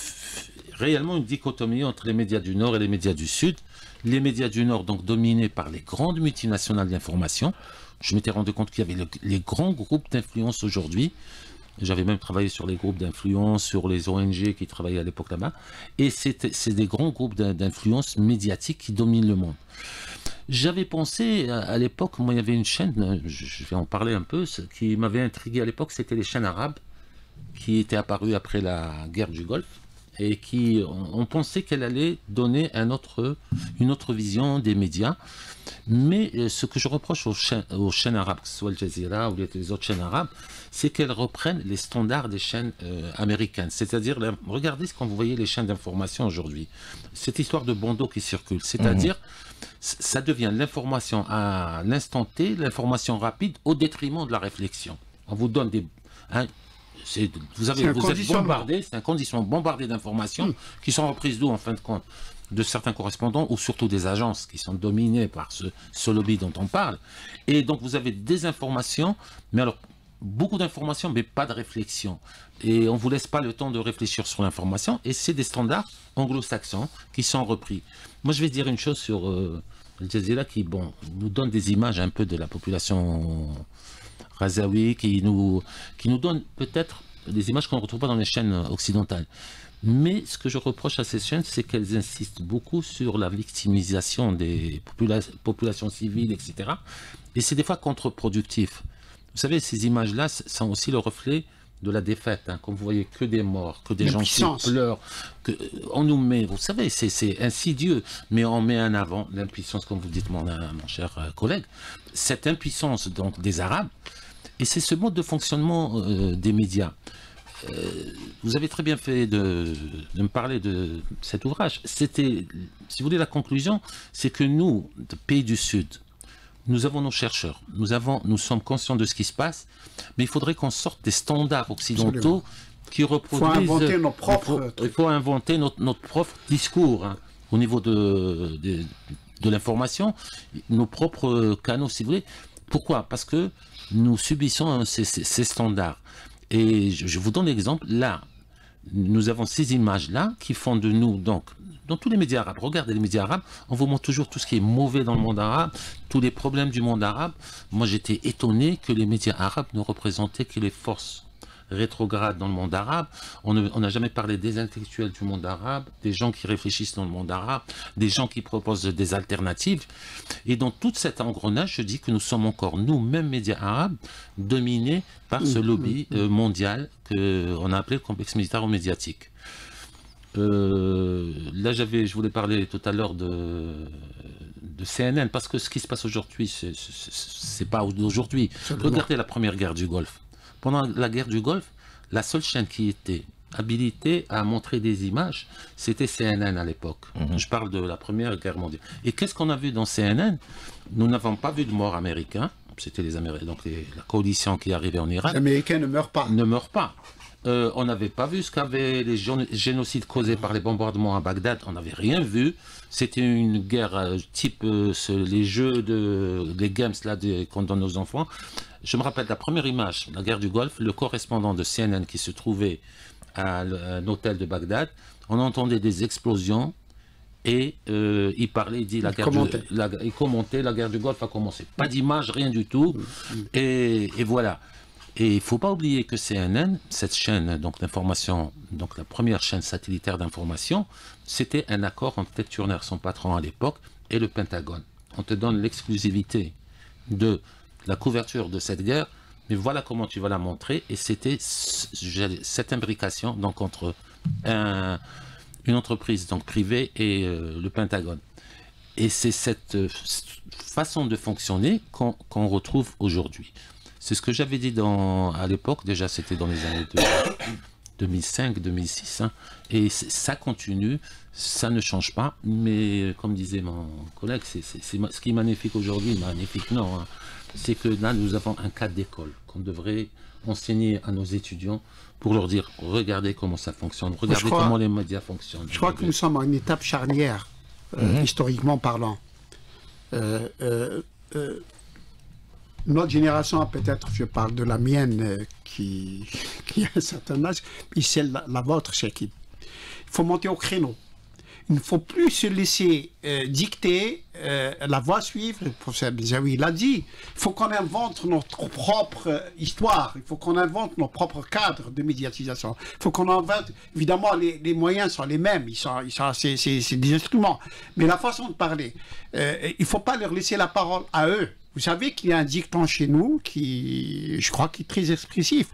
Speaker 2: réellement une dichotomie entre les médias du Nord et les médias du Sud. Les médias du Nord, donc dominés par les grandes multinationales d'information. Je m'étais rendu compte qu'il y avait le, les grands groupes d'influence aujourd'hui. J'avais même travaillé sur les groupes d'influence, sur les O N G qui travaillaient à l'époque là-bas. Et c'est des grands groupes d'influence médiatique qui dominent le monde. J'avais pensé, à, à l'époque, moi il y avait une chaîne, je, je vais en parler un peu, ce qui m'avait intrigué à l'époque, c'était les chaînes arabes qui étaient apparues après la guerre du Golfe. Et qui, on, on pensait qu'elle allait donner un autre, une autre vision des médias. Mais euh, ce que je reproche aux chaînes, aux chaînes arabes, que ce soit Al Jazeera ou les, les autres chaînes arabes, c'est qu'elles reprennent les standards des chaînes euh, américaines. C'est-à-dire, regardez quand vous voyez les chaînes d'information aujourd'hui. Cette histoire de bandeau qui circule, c'est-à-dire, mmh. ça devient l'information à l'instant T, l'information rapide, au détriment de la réflexion. On vous donne des... Hein, vous avez, vous êtes bombardé, c'est un conditionnement bombardé d'informations mmh. qui sont reprises d'où en fin de compte? De certains correspondants ou surtout des agences qui sont dominées par ce, ce lobby dont on parle. Et donc vous avez des informations, mais alors beaucoup d'informations, mais pas de réflexion. Et on ne vous laisse pas le temps de réfléchir sur l'information. Et c'est des standards anglo-saxons qui sont repris. Moi je vais dire une chose sur euh, Al Jazeera qui bon, nous donne des images un peu de la population Ghazaoui, qui nous, qui nous donne peut-être des images qu'on ne retrouve pas dans les chaînes occidentales. Mais ce que je reproche à ces chaînes, c'est qu'elles insistent beaucoup sur la victimisation des popula populations civiles, et cetera. Et c'est des fois contre-productif. Vous savez, ces images-là sont aussi le reflet de la défaite. Hein. Quand vous voyez que des morts, que des gens qui pleurent, que, on nous met, vous savez, c'est insidieux, mais on met en avant l'impuissance, comme vous dites, mon, mon cher collègue, cette impuissance donc, des Arabes. Et c'est ce mode de fonctionnement euh, des médias. Euh, vous avez très bien fait de, de me parler de cet ouvrage. C'était, si vous voulez, la conclusion, c'est que nous, pays du Sud, nous avons nos chercheurs, nous, avons, nous sommes conscients de ce qui se passe, mais il faudrait qu'on sorte des standards occidentaux Absolument. Qui reproduisent... Il faut inventer nos propres... Il faut, il faut inventer notre, notre propre discours hein, au niveau de, de, de l'information, nos propres canaux, si vous voulez. Pourquoi? Parce que nous subissons ces, ces, ces standards. Et je, je vous donne l'exemple, là, nous avons ces images-là qui font de nous, donc, dans tous les médias arabes, regardez les médias arabes, on vous montre toujours tout ce qui est mauvais dans le monde arabe, tous les problèmes du monde arabe. Moi, j'étais étonné que les médias arabes ne représentaient que les forces rétrograde dans le monde arabe. On n'a jamais parlé des intellectuels du monde arabe, des gens qui réfléchissent dans le monde arabe, des gens qui proposent des alternatives. Et dans tout cet engrenage, je dis que nous sommes encore, nous, mêmes médias arabes, dominés par ce lobby euh, mondial qu'on a appelé le complexe militaro-médiatique. Euh, là, j'avais, je voulais parler tout à l'heure de, de C N N, parce que ce qui se passe aujourd'hui, c'est pas d'aujourd'hui. Regardez la première guerre du Golfe. Pendant la guerre du Golfe, la seule chaîne qui était habilitée à montrer des images, c'était C N N à l'époque. Mmh. Je parle de la première guerre mondiale. Et qu'est-ce qu'on a vu dans C N N? Nous n'avons pas vu de morts américains. C'était les Américains, donc les, la coalition qui est arrivée en Irak.
Speaker 3: Les Américains ne meurent pas.
Speaker 2: Ne meurent pas. Euh, on n'avait pas vu ce qu'avaient les génocides causés par les bombardements à Bagdad. On n'avait rien vu. C'était une guerre euh, type euh, ce, les jeux de les games là qu'on donne aux enfants. Je me rappelle la première image, la guerre du Golfe, le correspondant de C N N qui se trouvait à, à un hôtel de Bagdad. On entendait des explosions. Et euh, il parlait, il dit la guerre
Speaker 3: commentait.
Speaker 2: Du, la, il commentait, la guerre du Golfe a commencé. Pas d'image, rien du tout. Et, et voilà. Et il ne faut pas oublier que C N N, cette chaîne donc d'information, donc la première chaîne satellitaire d'information, c'était un accord entre Ted Turner, son patron à l'époque, et le Pentagone. On te donne l'exclusivité de la couverture de cette guerre, mais voilà comment tu vas la montrer. Et c'était cette imbrication donc entre un une entreprise donc privée et euh, le Pentagone. Et c'est cette euh, façon de fonctionner qu'on qu'on retrouve aujourd'hui. C'est ce que j'avais dit dans, à l'époque, déjà c'était dans les années deux mille cinq deux mille six, hein, et ça continue, ça ne change pas, mais comme disait mon collègue, c'est, c'est, c'est, ce qui est magnifique aujourd'hui, magnifique non, hein, c'est que là nous avons un cadre d'école qu'on devrait enseigner à nos étudiants pour leur dire, regardez comment ça fonctionne, regardez crois, comment les médias fonctionnent.
Speaker 3: Je crois que nous sommes à une étape charnière, euh, mmh. historiquement parlant. Euh, euh, euh, notre génération, peut-être, je parle de la mienne, euh, qui, qui a un certain âge, et celle la, la vôtre, chez qui. Il faut monter au créneau. Il ne faut plus se laisser euh, dicter euh, la voie suivre. Le professeur Benzaoui l'a dit. Il faut qu'on invente notre propre euh, histoire. Il faut qu'on invente nos propres cadres de médiatisation. Il faut qu'on invente. Évidemment, les, les moyens sont les mêmes. Ils sont, ils sont, c'est, c'est, c'est des instruments. Mais la façon de parler, euh, il ne faut pas leur laisser la parole à eux. Vous savez qu'il y a un dicton chez nous qui, je crois, qui est très expressif.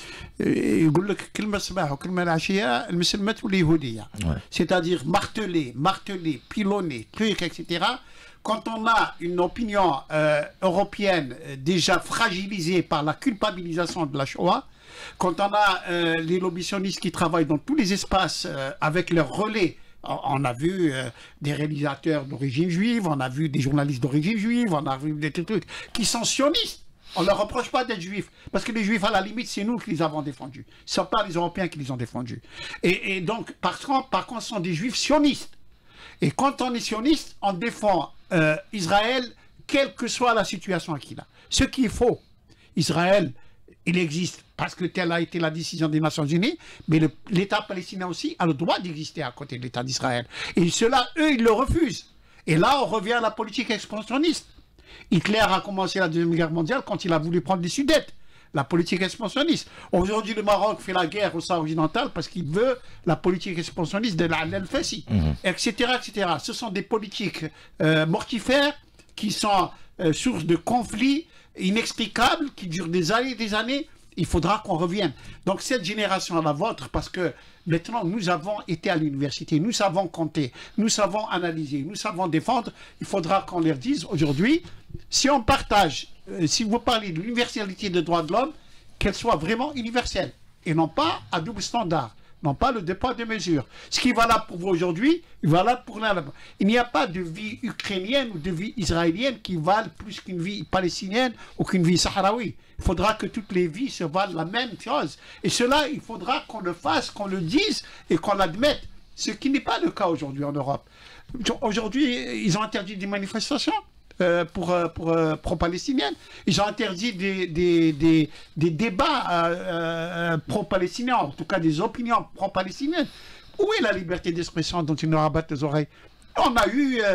Speaker 3: C'est-à-dire marteler, marteler, pilonner, truc, et cetera. Quand on a une opinion euh, européenne déjà fragilisée par la culpabilisation de la Shoah, quand on a euh, les lobbyistes qui travaillent dans tous les espaces euh, avec leurs relais, on a vu euh, des réalisateurs d'origine juive, on a vu des journalistes d'origine juive, on a vu des trucs qui sont sionistes. On ne leur reproche pas d'être juifs, parce que les juifs, à la limite, c'est nous qui les avons défendus. Ce ne sont pas les Européens qui les ont défendus. Et, et donc, par contre, par contre, ce sont des juifs sionistes. Et quand on est sioniste, on défend euh, Israël, quelle que soit la situation qu'il a. Ce qu'il faut, Israël, il existe parce que telle a été la décision des Nations Unies, mais l'État palestinien aussi a le droit d'exister à côté de l'État d'Israël. Et cela, eux, ils le refusent. Et là, on revient à la politique expansionniste. Hitler a commencé la Deuxième Guerre mondiale quand il a voulu prendre les Sudètes, la politique expansionniste. Aujourd'hui, le Maroc fait la guerre au Sahara occidental parce qu'il veut la politique expansionniste de l'Al-Fassi, mmh. et cetera, et cetera. Ce sont des politiques euh, mortifères qui sont euh, source de conflits inextricables qui durent des années et des années. Il faudra qu'on revienne. Donc cette génération, la vôtre, parce que maintenant nous avons été à l'université, nous savons compter, nous savons analyser, nous savons défendre, il faudra qu'on leur dise aujourd'hui, si on partage, euh, si vous parlez de l'universalité des droits de l'homme, qu'elle soit vraiment universelle, et non pas à double standard, non pas le deux poids deux mesures. Ce qui est valable pour vous aujourd'hui, est valable pour l'Allemagne. Il n'y a pas de vie ukrainienne ou de vie israélienne qui valent plus qu'une vie palestinienne ou qu'une vie sahraoui. Il faudra que toutes les vies se valent la même chose. Et cela, il faudra qu'on le fasse, qu'on le dise et qu'on l'admette. Ce qui n'est pas le cas aujourd'hui en Europe. Aujourd'hui, ils ont interdit des manifestations euh, pour, euh, pour euh, pro-palestiniennes. Ils ont interdit des, des, des, des débats euh, euh, pro-palestiniens, en tout cas des opinions pro-palestiniennes. Où est la liberté d'expression dont ils nous rabattent les oreilles? On a eu... Euh,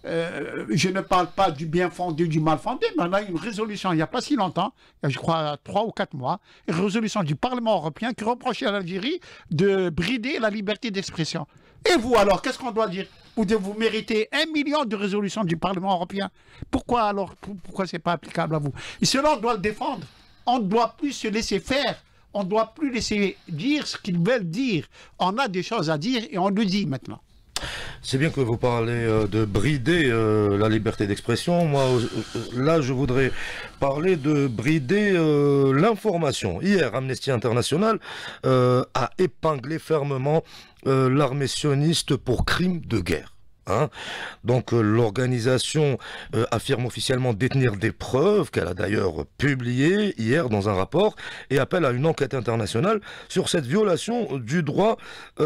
Speaker 3: euh, je ne parle pas du bien fondé, du mal fondé, mais on a une résolution il n'y a pas si longtemps, je crois trois ou quatre mois, une résolution du Parlement européen qui reprochait à l'Algérie de brider la liberté d'expression. Et vous alors, qu'est-ce qu'on doit dire? Vous, vous méritez un million de résolutions du Parlement européen. Pourquoi alors, pourquoi ce n'est pas applicable à vous? Et cela, on doit le défendre. On ne doit plus se laisser faire. On ne doit plus laisser dire ce qu'ils veulent dire. On a des choses à dire et on le dit maintenant.
Speaker 1: C'est bien que vous parlez euh, de brider euh, la liberté d'expression. Moi, euh, là, je voudrais parler de brider euh, l'information. Hier, Amnesty International euh, a épinglé fermement euh, l'armée sioniste pour crime de guerre. Hein. Donc euh, l'organisation euh, affirme officiellement détenir des preuves qu'elle a d'ailleurs publiées hier dans un rapport et appelle à une enquête internationale sur cette violation du droit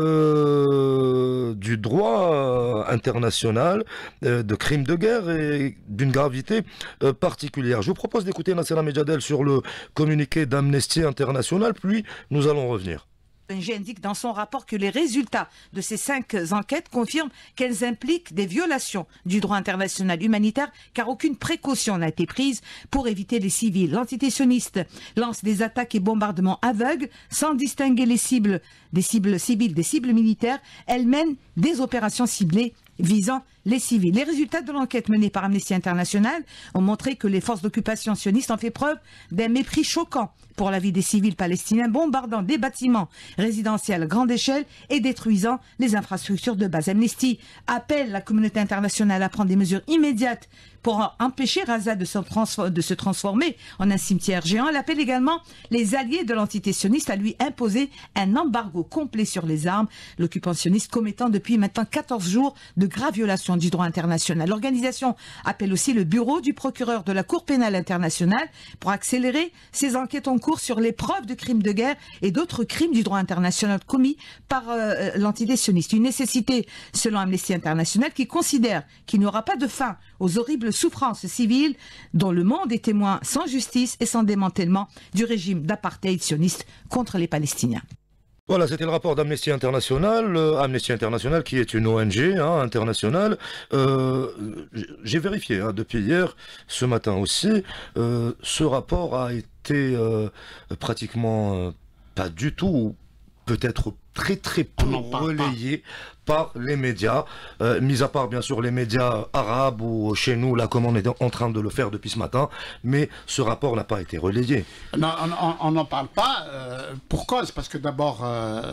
Speaker 1: euh, du droit euh, international euh, de crimes de guerre et d'une gravité euh, particulière. Je vous propose d'écouter Nassera Medjadel sur le communiqué d'Amnesty International, puis nous allons revenir.
Speaker 10: L'O N G indique dans son rapport que les résultats de ces cinq enquêtes confirment qu'elles impliquent des violations du droit international humanitaire car aucune précaution n'a été prise pour éviter les civils. L'entité sioniste lance des attaques et bombardements aveugles sans distinguer les cibles des cibles civiles des cibles militaires. Elle mène des opérations ciblées visant les civils. Les résultats de l'enquête menée par Amnesty International ont montré que les forces d'occupation sionistes ont fait preuve d'un mépris choquant pour la vie des civils palestiniens, bombardant des bâtiments résidentiels à grande échelle et détruisant les infrastructures de base. Amnesty appelle la communauté internationale à prendre des mesures immédiates pour empêcher Gaza de se, de se transformer en un cimetière géant. Elle appelle également les alliés de l'entité sioniste à lui imposer un embargo complet sur les armes, l'occupant sioniste commettant depuis maintenant quatorze jours de graves violations du droit international. L'organisation appelle aussi le bureau du procureur de la Cour pénale internationale pour accélérer ses enquêtes en cours sur les preuves de crimes de guerre et d'autres crimes du droit international commis par euh, l'entité sioniste. Une nécessité selon Amnesty International qui considère qu'il n'y aura pas de fin aux horribles souffrances civiles dont le monde est témoin sans justice et sans démantèlement du régime d'apartheid sioniste contre les Palestiniens.
Speaker 1: Voilà, c'était le rapport d'Amnesty International, euh, Amnesty International qui est une O N G hein, internationale. Euh, J'ai vérifié hein, depuis hier, ce matin aussi, euh, ce rapport a été euh, pratiquement euh, pas du tout, peut-être très très peu relayé par les médias, euh, mis à part bien sûr les médias arabes ou chez nous, là comme on est en train de le faire depuis ce matin, mais ce rapport n'a pas été relayé.
Speaker 3: Non, on n'en parle pas. Euh, pourquoi? C'est parce que d'abord, euh,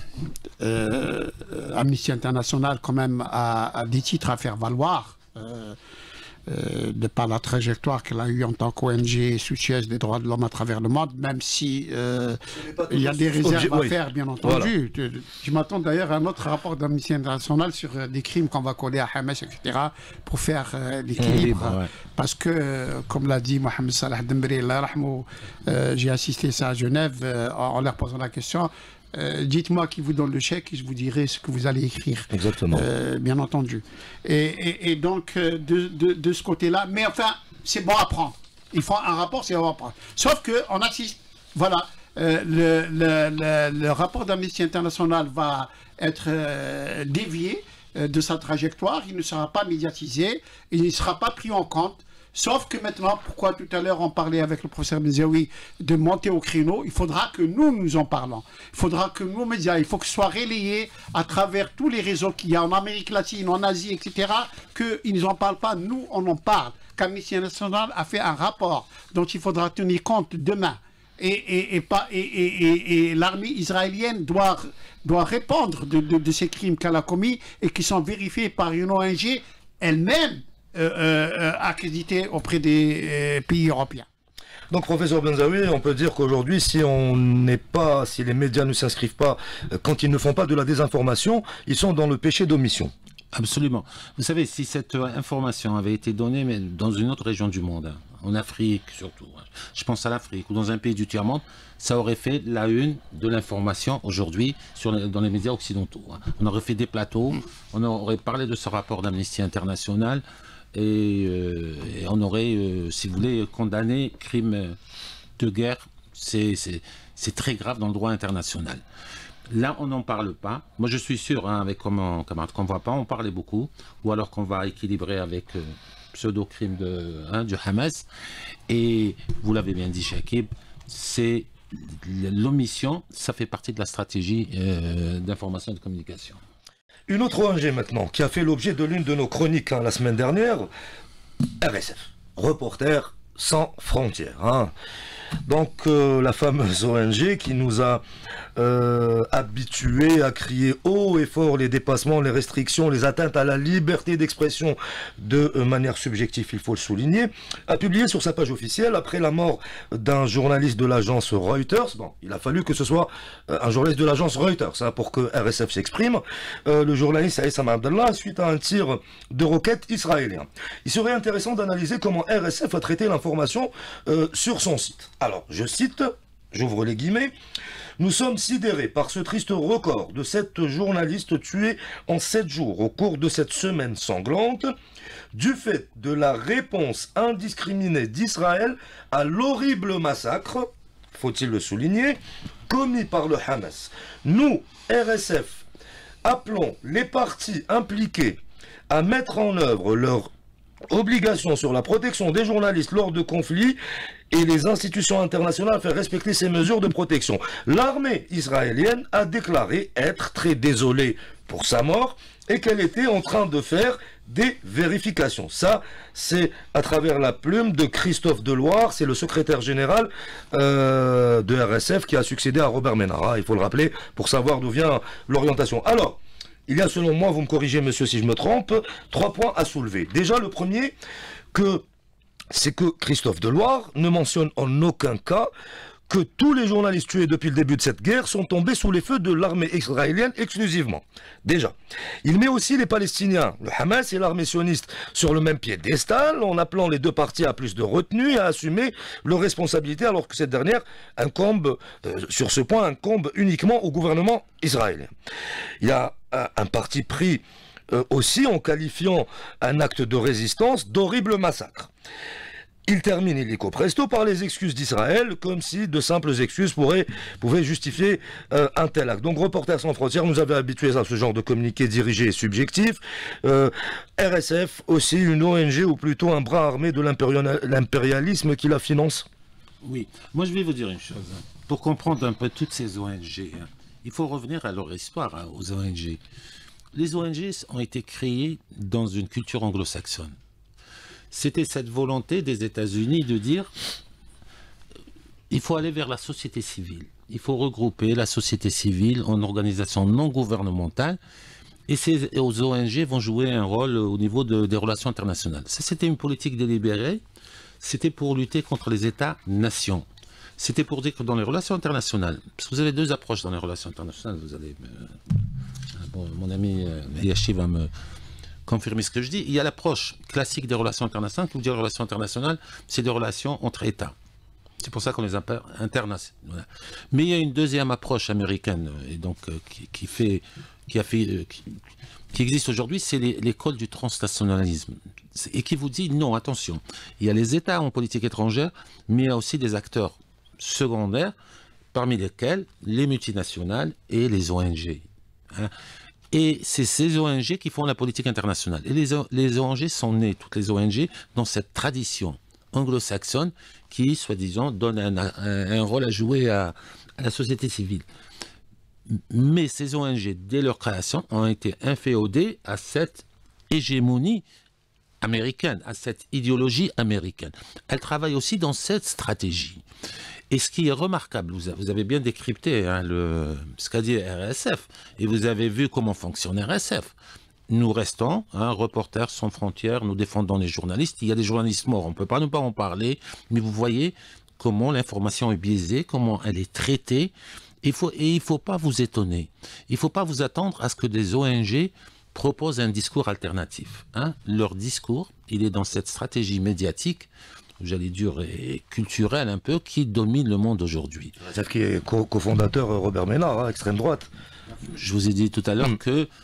Speaker 3: euh, Amnesty International quand même a, a des titres à faire valoir. Euh, Euh, de par la trajectoire qu'elle a eue en tant qu'O N G soucieuse des droits de l'homme à travers le monde, même si euh, il y a des réserves à oui. faire, bien entendu. Voilà. Je m'attends d'ailleurs à un autre rapport d'Amnesty International sur euh, des crimes qu'on va coller à Hamas, et cetera, pour faire euh, l'équilibre. Mmh, ouais. Parce que, euh, comme l'a dit Mohamed Salah Dembri, euh, j'ai assisté ça à Genève, euh, en leur posant la question. Euh, dites-moi qui vous donne le chèque et je vous dirai ce que vous allez écrire.
Speaker 1: Exactement.
Speaker 3: Euh, bien entendu. Et, et, et donc, euh, de, de, de ce côté-là, mais enfin, c'est bon à prendre. Ils font un rapport, c'est bon à prendre. Sauf qu'on assiste, voilà, euh, le, le, le, le rapport d'Amnesty International va être euh, dévié euh, de sa trajectoire, il ne sera pas médiatisé, il ne sera pas pris en compte. Sauf que maintenant, pourquoi tout à l'heure on parlait avec le professeur Mezaoui de monter au créneau, il faudra que nous nous en parlons. Il faudra que nos médias, il faut que ce soit relayé à travers tous les réseaux qu'il y a en Amérique latine, en Asie, et cetera, qu'ils n'en parlent pas, nous on en parle. Qu'Amnesty International a fait un rapport dont il faudra tenir compte demain. Et, et, et, pas, et, et, et, et l'armée israélienne doit, doit répondre de, de, de ces crimes qu'elle a commis et qui sont vérifiés par une O N G elle-même. Euh, euh, accrédité auprès des euh, pays européens.
Speaker 1: Donc, professeur Benzaoui, on peut dire qu'aujourd'hui, si on n'est pas, si les médias ne s'inscrivent pas, euh, quand ils ne font pas de la désinformation, ils sont dans le péché d'omission.
Speaker 2: Absolument. Vous savez, si cette information avait été donnée mais dans une autre région du monde, hein, en Afrique surtout, hein, je pense à l'Afrique ou dans un pays du tiers-monde, ça aurait fait la une de l'information aujourd'hui dans les médias occidentaux. Hein. On aurait fait des plateaux, on aurait parlé de ce rapport d'Amnesty International. Et, euh, et on aurait, euh, si vous voulez, condamné crime de guerre. C'est très grave dans le droit international. Là, on n'en parle pas. Moi, je suis sûr, hein, avec comment camarade, qu'on ne va pas en parler beaucoup, ou alors qu'on va équilibrer avec euh, pseudo-crime de, hein, du Hamas. Et vous l'avez bien dit, Chakib, c'est l'omission, ça fait partie de la stratégie euh, d'information et de communication.
Speaker 1: Une autre O N G maintenant, qui a fait l'objet de l'une de nos chroniques hein, la semaine dernière, R S F, Reporters sans frontières. Hein. Donc euh, la fameuse O N G qui nous a euh, habitués à crier haut et fort les dépassements, les restrictions, les atteintes à la liberté d'expression de euh, manière subjective, il faut le souligner, a publié sur sa page officielle, après la mort d'un journaliste de l'agence Reuters, bon, il a fallu que ce soit euh, un journaliste de l'agence Reuters hein, pour que R S F s'exprime, euh, le journaliste Aïssam Abdallah, suite à un tir de roquette israélien. Il serait intéressant d'analyser comment R S F a traité l'information euh, sur son site. Alors, je cite, j'ouvre les guillemets, « Nous sommes sidérés par ce triste record de cette journaliste tuée en sept jours au cours de cette semaine sanglante, du fait de la réponse indiscriminée d'Israël à l'horrible massacre, faut-il le souligner, commis par le Hamas. Nous, R S F, appelons les parties impliquées à mettre en œuvre leur obligation sur la protection des journalistes lors de conflits et les institutions internationales à faire respecter ces mesures de protection. L'armée israélienne a déclaré être très désolée pour sa mort et qu'elle était en train de faire des vérifications. Ça, c'est à travers la plume de Christophe Deloire, c'est le secrétaire général euh, de R S F qui a succédé à Robert Ménard, il faut le rappeler, pour savoir d'où vient l'orientation. Alors, il y a selon moi, vous me corrigez monsieur si je me trompe, trois points à soulever. Déjà le premier, que c'est que Christophe Deloire ne mentionne en aucun cas que tous les journalistes tués depuis le début de cette guerre sont tombés sous les feux de l'armée israélienne exclusivement. Déjà. Il met aussi les Palestiniens, le Hamas et l'armée sioniste sur le même piédestal en appelant les deux parties à plus de retenue et à assumer leurs responsabilités alors que cette dernière incombe, euh, sur ce point, incombe uniquement au gouvernement israélien. Il y a un, un parti pris euh, aussi en qualifiant un acte de résistance d'horrible massacre. Il termine illico presto par les excuses d'Israël, comme si de simples excuses pourraient, pouvaient justifier euh, un tel acte. Donc Reporters sans frontières nous avait habitués à ce genre de communiqué dirigé et subjectif. Euh, R S F aussi une O N G ou plutôt un bras armé de l'impérialisme qui la finance.
Speaker 2: Oui, moi je vais vous dire une chose. Pour comprendre un peu toutes ces O N G, hein, il faut revenir à leur histoire, hein, aux O N G. Les O N G ont été créées dans une culture anglo-saxonne. C'était cette volonté des États-Unis de dire il faut aller vers la société civile. Il faut regrouper la société civile en organisation non gouvernementale et ces O N G vont jouer un rôle au niveau de, des relations internationales. Ça, c'était une politique délibérée. C'était pour lutter contre les États-nations. C'était pour dire que dans les relations internationales, parce que vous avez deux approches dans les relations internationales, vous allez, euh, bon, mon ami euh, Yachi va me confirmer ce que je dis. Il y a l'approche classique des relations internationales, qui vous dit les relations internationales, c'est des relations entre États. C'est pour ça qu'on les appelle internationales. Mais il y a une deuxième approche américaine, et donc euh, qui, qui fait, qui a fait, euh, qui, qui existe aujourd'hui, c'est l'école du transnationalisme, et qui vous dit non, attention, il y a les États en politique étrangère, mais il y a aussi des acteurs secondaires, parmi lesquels les multinationales et les O N G. Hein. Et c'est ces O N G qui font la politique internationale. Et les, les O N G sont nées, toutes les O N G, dans cette tradition anglo-saxonne qui, soi-disant, donne un, un, un rôle à jouer à, à la société civile. Mais ces O N G, dès leur création, ont été inféodées à cette hégémonie américaine, à cette idéologie américaine. Elles travaillent aussi dans cette stratégie. Et ce qui est remarquable, vous avez bien décrypté hein, le, ce qu'a dit R S F, et vous avez vu comment fonctionne R S F. Nous restons, hein, Reporters sans frontières, nous défendons les journalistes. Il y a des journalistes morts, on ne peut pas ne pas en parler, mais vous voyez comment l'information est biaisée, comment elle est traitée. Il faut, et il ne faut pas vous étonner. Il ne faut pas vous attendre à ce que des O N G proposent un discours alternatif. Hein. Leur discours, il est dans cette stratégie médiatique, j'allais dire, et culturelle un peu, qui domine le monde aujourd'hui.
Speaker 1: C'est qui est co cofondateur Robert Ménard, hein, extrême droite.
Speaker 2: Je vous ai dit tout à l'heure mmh. que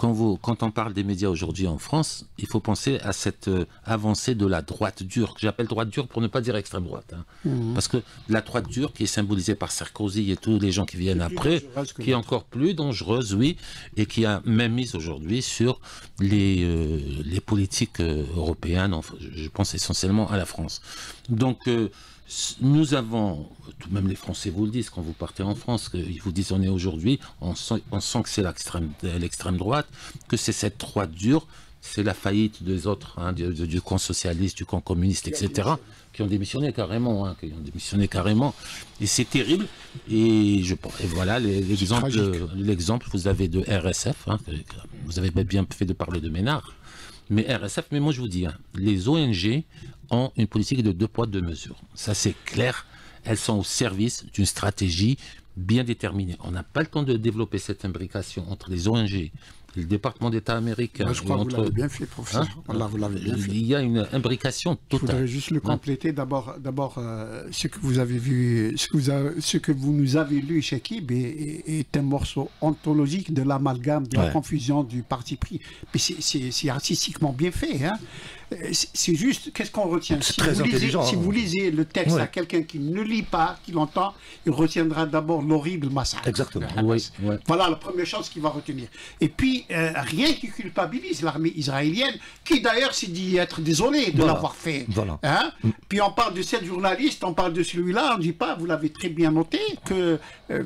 Speaker 2: quand, vous, quand on parle des médias aujourd'hui en France, il faut penser à cette euh, avancée de la droite dure, que j'appelle droite dure pour ne pas dire extrême droite. Hein. Mmh. Parce que la droite dure qui est symbolisée par Sarkozy et tous les gens qui viennent après, qui est encore plus dangereuse, oui, et qui a même mise aujourd'hui sur les, euh, les politiques euh, européennes, enfin, je pense essentiellement à la France. Donc, euh, nous avons, tout même les Français vous le disent quand vous partez en France, ils vous disent on est aujourd'hui, on sent, on sent que c'est l'extrême droite, que c'est cette droite dure, c'est la faillite des autres, hein, du, du camp socialiste, du camp communiste, et cetera, qui ont démissionné carrément, hein, qui ont démissionné carrément, et c'est terrible. Et, je, et voilà l'exemple, l'exemple, vous avez de R S F, hein, vous avez bien fait de parler de Ménard, mais R S F, mais moi je vous dis, hein, les O N G ont une politique de deux poids, deux mesures. Ça c'est clair, elles sont au service d'une stratégie bien déterminée. On n'a pas le temps de développer cette imbrication entre les O N G et le département d'État américain.
Speaker 3: Moi, je crois
Speaker 2: entre...
Speaker 3: que vous l'avez bien fait, professeur.
Speaker 2: Hein
Speaker 3: Là, vous l'avez bien fait.
Speaker 2: Il y a une imbrication totale.
Speaker 3: Je voudrais juste le compléter. D'abord, d'abord euh, ce que vous avez vu, ce que vous, avez, ce que vous nous avez lu, Chekib, est, est, est un morceau ontologique de l'amalgame, de ouais. la confusion du parti pris. Mais c'est artistiquement bien fait. Hein. C'est juste, qu'est-ce qu'on retient? Si, vous lisez, si vous lisez le texte ouais. à quelqu'un qui ne lit pas, qui l'entend, il retiendra d'abord l'horrible massacre.
Speaker 1: Exactement.
Speaker 3: Oui, ouais. Voilà la première chose qu'il va retenir. Et puis, euh, rien qui culpabilise l'armée israélienne, qui d'ailleurs s'est dit être désolé de voilà. l'avoir fait. Voilà. Hein mm. Puis on parle de cette journaliste, on parle de celui-là, on ne dit pas, vous l'avez très bien noté, que... Euh,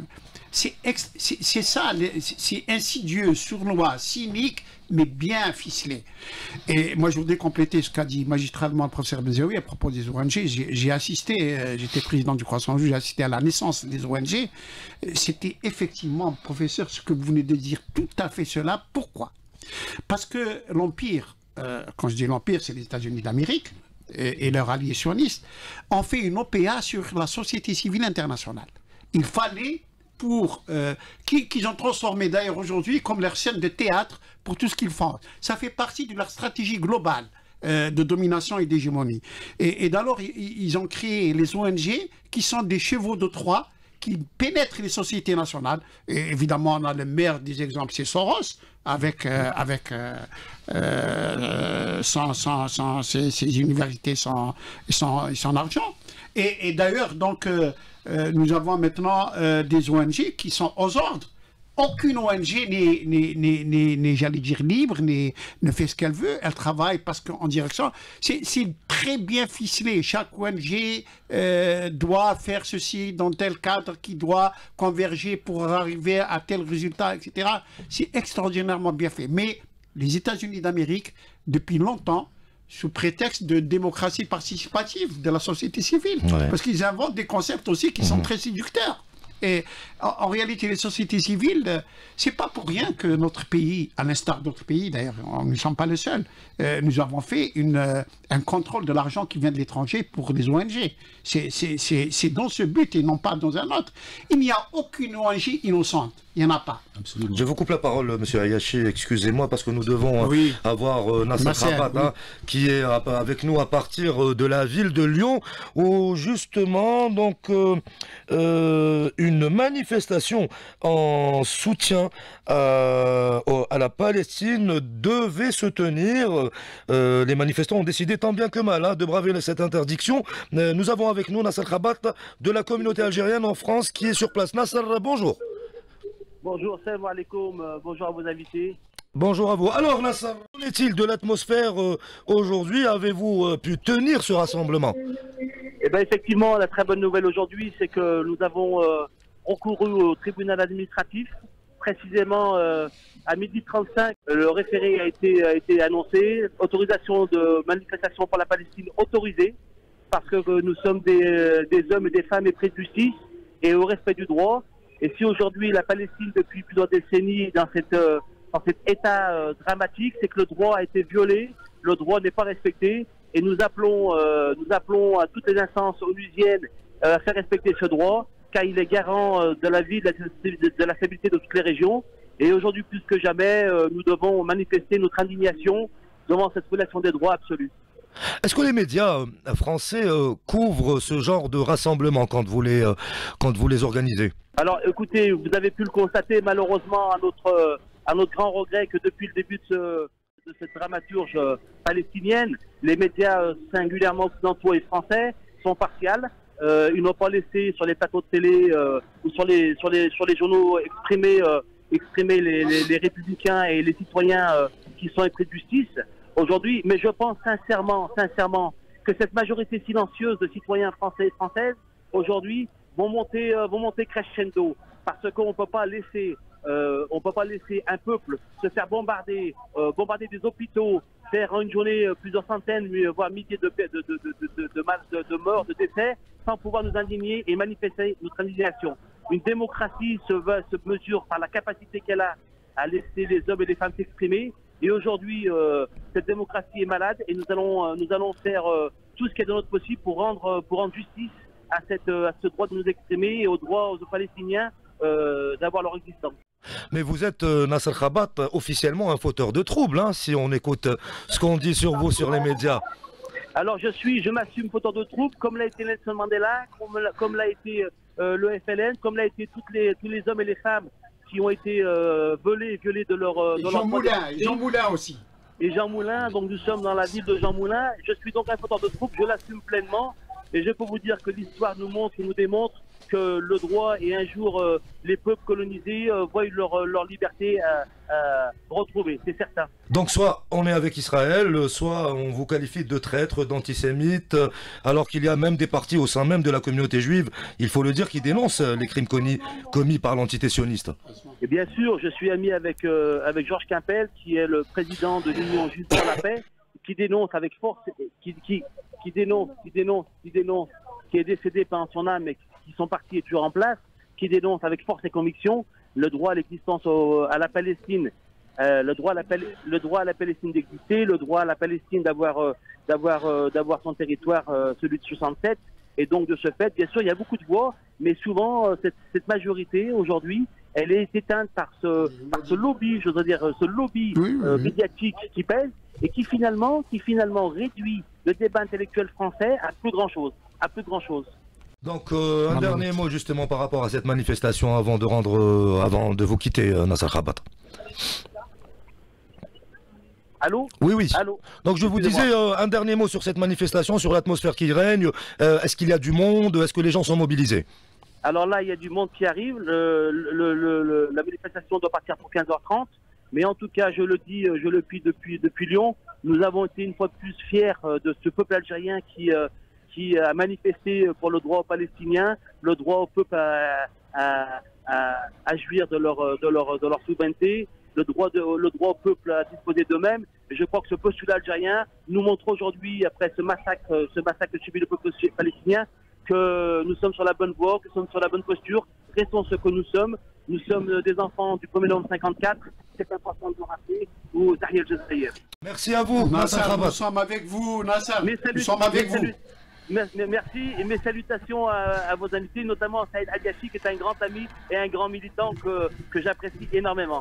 Speaker 3: c'est ça, c'est insidieux, sournois, cynique, mais bien ficelé. Et moi, je voudrais compléter ce qu'a dit magistralement le professeur Benzaoui à propos des O N G. J'ai assisté, j'étais président du Croissant Rouge, j'ai assisté à la naissance des O N G. C'était effectivement, professeur, ce que vous venez de dire, tout à fait cela. Pourquoi? Parce que l'Empire, euh, quand je dis l'Empire, c'est les États-Unis d'Amérique, et, et leurs alliés sionistes, ont fait une O P A sur la société civile internationale. Il fallait... pour euh, qu'ils qui ont transformé d'ailleurs aujourd'hui comme leur scène de théâtre pour tout ce qu'ils font. Ça fait partie de leur stratégie globale euh, de domination et d'hégémonie. Et, et d'alors, ils, ils ont créé les O N G qui sont des chevaux de Troie qui pénètrent les sociétés nationales. Et évidemment, on a le meilleur des exemples, c'est Soros, avec, euh, avec euh, euh, son, son, son, ses, ses universités, son, son, son argent. Et, et d'ailleurs, donc... Euh, Euh, nous avons maintenant euh, des O N G qui sont aux ordres. Aucune O N G n'est, j'allais dire, libre, ne fait ce qu'elle veut. Elle travaille parce qu'en direction, c'est très bien ficelé. Chaque O N G euh, doit faire ceci dans tel cadre qui doit converger pour arriver à tel résultat, et cetera. C'est extraordinairement bien fait. Mais les États-Unis d'Amérique, depuis longtemps, sous prétexte de démocratie participative de la société civile. Ouais. Parce qu'ils inventent des concepts aussi qui mmh. sont très séducteurs. Et en, en réalité, les sociétés civiles, c'est pas pour rien que notre pays, à l'instar d'autres pays d'ailleurs, nous ne sommes pas les seuls, euh, nous avons fait une, euh, un contrôle de l'argent qui vient de l'étranger pour les O N G. C'est dans ce but et non pas dans un autre. Il n'y a aucune O N G innocente. Il n'y en a pas.
Speaker 1: Absolument. Je vous coupe la parole, monsieur Ayachi, excusez-moi, parce que nous devons oui. avoir euh, Nasser Rabat, oui. hein, qui est à, avec nous à partir de la ville de Lyon, où justement, donc, euh, euh, une manifestation en soutien à, à la Palestine devait se tenir. Euh, les manifestants ont décidé tant bien que mal hein, de braver cette interdiction. Euh, nous avons avec nous Nasser Rabat de la communauté algérienne en France qui est sur place. Nasser, bonjour.
Speaker 11: Bonjour, salam alaikum, bonjour à vos invités.
Speaker 1: Bonjour à vous. Alors Nasser, qu'en est-il de l'atmosphère euh, aujourd'hui? Avez-vous euh, pu tenir ce rassemblement?
Speaker 11: Eh bien effectivement, la très bonne nouvelle aujourd'hui, c'est que nous avons euh, recouru au tribunal administratif. Précisément euh, à midi trente-cinq, le référé a été, a été annoncé. Autorisation de manifestation pour la Palestine autorisée, parce que euh, nous sommes des, des hommes et des femmes épris de justice et au respect du droit. Et si aujourd'hui la Palestine, depuis plusieurs décennies, est dans, cette, euh, dans cet état euh, dramatique, c'est que le droit a été violé, le droit n'est pas respecté, et nous appelons, euh, nous appelons à toutes les instances onusiennes euh, à faire respecter ce droit, car il est garant euh, de la vie, de la, de, de la stabilité de toutes les régions. Et aujourd'hui, plus que jamais, euh, nous devons manifester notre indignation devant cette violation des droits absolus.
Speaker 1: Est-ce que les médias euh, français euh, couvrent ce genre de rassemblement quand vous les, euh, quand vous les organisez?
Speaker 11: Alors écoutez, vous avez pu le constater malheureusement à notre, à notre grand regret que depuis le début de, ce, de cette dramaturge palestinienne, les médias euh, singulièrement occidentaux et français sont partials. Euh, ils n'ont pas laissé sur les plateaux de télé euh, ou sur les, sur, les, sur les journaux exprimer, euh, exprimer les, les, les républicains et les citoyens euh, qui sont épris de justice aujourd'hui. Mais je pense sincèrement, sincèrement que cette majorité silencieuse de citoyens français et françaises aujourd'hui vont monter, euh, vont monter crescendo, parce qu'on ne peut pas laisser, euh, on peut pas laisser un peuple se faire bombarder, euh, bombarder des hôpitaux, faire une journée euh, plusieurs centaines, voire milliers de, de, de, de, de, de, de, de morts, de décès, sans pouvoir nous indigner et manifester notre indignation. Une démocratie se, se mesure par la capacité qu'elle a à laisser les hommes et les femmes s'exprimer. Et aujourd'hui, euh, cette démocratie est malade et nous allons, euh, nous allons faire euh, tout ce qui est de notre possible pour rendre, pour rendre justice à, cette, à ce droit de nous exprimer et au droit aux Palestiniens euh, d'avoir leur existence.
Speaker 1: Mais vous êtes, euh, Nasser Khabat, officiellement un fauteur de troubles, hein, si on écoute ce qu'on dit sur vous sur les médias.
Speaker 11: Alors je suis, je m'assume fauteur de troubles, comme l'a été Nelson Mandela, comme, comme l'a été euh, le F L N, comme l'a été toutes les, tous les hommes et les femmes qui ont été euh, volés et violés de leur... Euh,
Speaker 3: et
Speaker 11: de
Speaker 3: Jean
Speaker 11: leur
Speaker 3: Moulin, et Jean Moulin aussi.
Speaker 11: Et Jean Moulin, donc nous sommes dans la ville de Jean Moulin. Je suis donc un fauteur de troubles, je l'assume pleinement. Et je peux vous dire que l'histoire nous montre et nous démontre que le droit et un jour euh, les peuples colonisés euh, voient leur, leur liberté euh, euh, retrouvée, c'est certain.
Speaker 1: Donc soit on est avec Israël, soit on vous qualifie de traître, d'antisémite, alors qu'il y a même des partis au sein même de la communauté juive, il faut le dire, qui dénoncent les crimes commis, commis par l'entité sioniste.
Speaker 11: Et bien sûr, je suis ami avec, euh, avec Georges Quimpel, qui est le président de l'Union juive pour la paix, qui dénonce avec force, qui, qui, qui dénonce, qui dénonce, qui dénonce, qui est décédé par son âme, mais qui sont partis et toujours en place, qui dénonce avec force et conviction le droit à l'existence à la Palestine, euh, le, droit à la, le droit à la Palestine d'exister, le droit à la Palestine d'avoir euh, d'avoir euh, d'avoir son territoire, euh, celui de soixante-sept. Et donc de ce fait, bien sûr, il y a beaucoup de voix, mais souvent euh, cette, cette majorité aujourd'hui, elle est éteinte par ce, par ce lobby, je veux dire, ce lobby oui, oui, euh, médiatique qui pèse et qui finalement, qui finalement réduit le débat intellectuel français à plus grand chose, à plus grand chose.
Speaker 1: Donc euh, un non, dernier non. mot justement par rapport à cette manifestation avant de rendre, euh, avant de vous quitter, euh, Nasser Khabat.
Speaker 11: Allô ?
Speaker 1: Oui, oui.
Speaker 11: Allô ?
Speaker 1: Donc je vous disais euh, un dernier mot sur cette manifestation, sur l'atmosphère qui règne. Euh, Est-ce qu'il y a du monde ? Est-ce que les gens sont mobilisés ?
Speaker 11: Alors là, il y a du monde qui arrive. Le, le, le, le, la manifestation doit partir pour quinze heures trente. Mais en tout cas, je le dis, je le dis depuis, depuis Lyon, nous avons été une fois de plus fiers de ce peuple algérien qui... Euh, qui a manifesté pour le droit aux Palestiniens, le droit au peuple à, à, à, à jouir de leur, de, leur, de leur souveraineté, le droit, de, le droit au peuple à disposer d'eux-mêmes. Et je crois que ce postulat algérien nous montre aujourd'hui, après ce massacre, ce massacre que subit le peuple palestinien, que nous sommes sur la bonne voie, que nous sommes sur la bonne posture. Restons ce que nous sommes. Nous sommes des enfants du premier novembre cinquante-quatre. C'est important de le rappeler. Ou Tahir el-Jazaïr.
Speaker 1: Merci à vous,
Speaker 3: Nasser. Nous sommes avec vous, Nasser.
Speaker 11: Mes saluts,
Speaker 3: nous sommes avec vous.
Speaker 11: Saluts. Merci et mes salutations à, à vos invités, notamment à Saïd Adiachi, qui est un grand ami et un grand militant que, que j'apprécie énormément.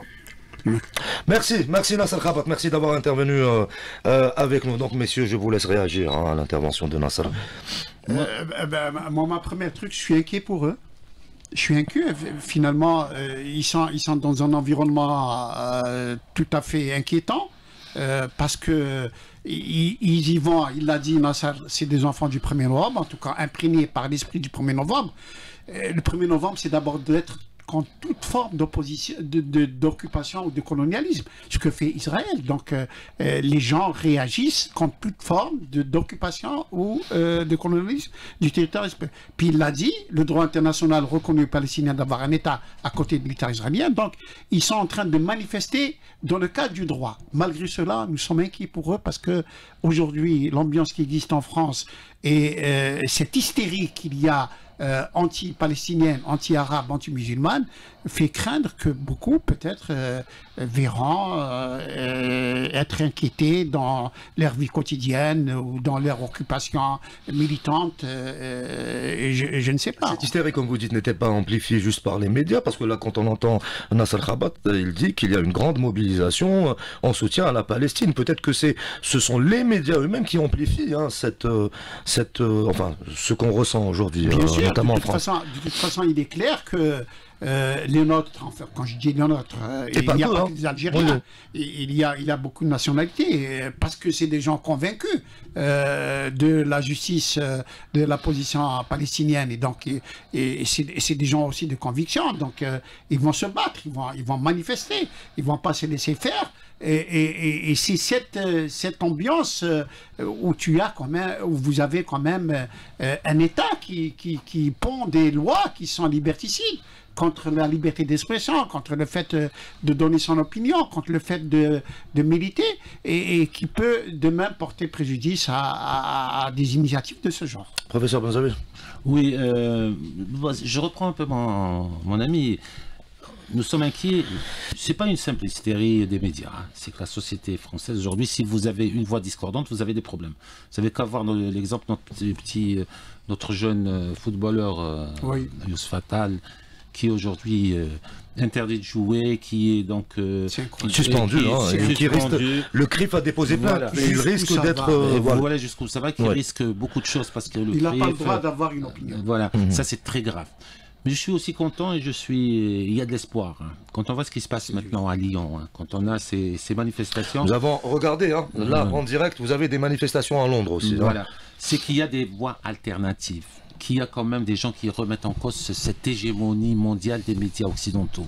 Speaker 1: Merci, merci Nasser Khabat, merci d'avoir intervenu euh, euh, avec nous. Donc messieurs, je vous laisse réagir hein, à l'intervention de Nasser.
Speaker 3: Euh, ben, moi, ma première truc, je suis inquiet pour eux. Je suis inquiet. Finalement, euh, ils, sont, ils sont dans un environnement euh, tout à fait inquiétant. Euh, parce que ils, ils y vont, il l'a dit, Nasser, c'est des enfants du premier novembre, en tout cas imprégnés par l'esprit du premier novembre. Euh, le premier novembre, c'est d'abord d'être contre toute forme d'opposition, de, de, d'occupation ou de colonialisme, ce que fait Israël. Donc euh, euh, les gens réagissent contre toute forme de, d'occupation ou euh, de colonialisme du territoire. Puis il l'a dit, le droit international reconnu aux Palestiniens d'avoir un État à côté de l'État israélien. Donc ils sont en train de manifester dans le cadre du droit. Malgré cela, nous sommes inquiets pour eux parce que aujourd'hui, l'ambiance qui existe en France et euh, cette hystérie qu'il y a Euh, anti-palestinienne, anti-arabe, anti-musulmane, fait craindre que beaucoup, peut-être, euh, verront euh, euh, être inquiétés dans leur vie quotidienne ou dans leur occupation militante. Euh, je, je ne sais pas.
Speaker 1: Cette hystérie, comme vous dites, n'était pas amplifiée juste par les médias, parce que là, quand on entend Nasser Khabat, il dit qu'il y a une grande mobilisation en soutien à la Palestine. Peut-être que c'est, ce sont les médias eux-mêmes qui amplifient hein, cette, cette, euh, enfin, ce qu'on ressent aujourd'hui.
Speaker 3: Bien
Speaker 1: euh,
Speaker 3: sûr,
Speaker 1: notamment
Speaker 3: de toute,
Speaker 1: en France.
Speaker 3: façon, de toute façon, il est clair que euh, les nôtres, enfin, quand je dis les nôtres, euh, il n'y a pas que des Algériens, oui. il, y a, il y a beaucoup de nationalités, parce que c'est des gens convaincus euh, de la justice, euh, de la position palestinienne, et donc et, et c'est des gens aussi de conviction, donc euh, ils vont se battre, ils vont, ils vont manifester, ils ne vont pas se laisser faire. Et, et, et c'est cette, cette ambiance où tu as quand même, où vous avez quand même un État qui, qui, qui pond des lois qui sont liberticides contre la liberté d'expression, contre le fait de donner son opinion, contre le fait de, de militer, et, et qui peut demain porter préjudice à, à, à des initiatives de ce genre.
Speaker 1: Professeur Benzaoui.
Speaker 2: Oui, euh, je reprends un peu mon, mon ami. Nous sommes inquiets. C'est pas une simple hystérie des médias. Hein. C'est que la société française aujourd'hui, si vous avez une voix discordante, vous avez des problèmes. Vous savez qu'à voir l'exemple de notre petit, notre jeune footballeur euh, oui. Youssef Attal, qui est aujourd'hui euh, interdit de jouer, qui est donc euh,
Speaker 1: est suspendu, qui, hein, est qui risque, le C R I F a déposé plainte, voilà. Et il risque d'être euh,
Speaker 2: voilà, voilà jusqu'où ça va, qu'il ouais. risque beaucoup de choses parce que le
Speaker 3: il n'a pas le
Speaker 2: F,
Speaker 3: droit d'avoir une opinion.
Speaker 2: Euh, voilà, mmh. ça c'est très grave. Mais je suis aussi content et je suis. Il y a de l'espoir. Hein. Quand on voit ce qui se passe maintenant à Lyon, hein, quand on a ces, ces manifestations.
Speaker 1: Nous avons regardé, hein, là mmh. en direct, vous avez des manifestations à Londres aussi.
Speaker 2: Voilà.
Speaker 1: Hein.
Speaker 2: C'est qu'il y a des voies alternatives, qu'il y a quand même des gens qui remettent en cause cette hégémonie mondiale des médias occidentaux.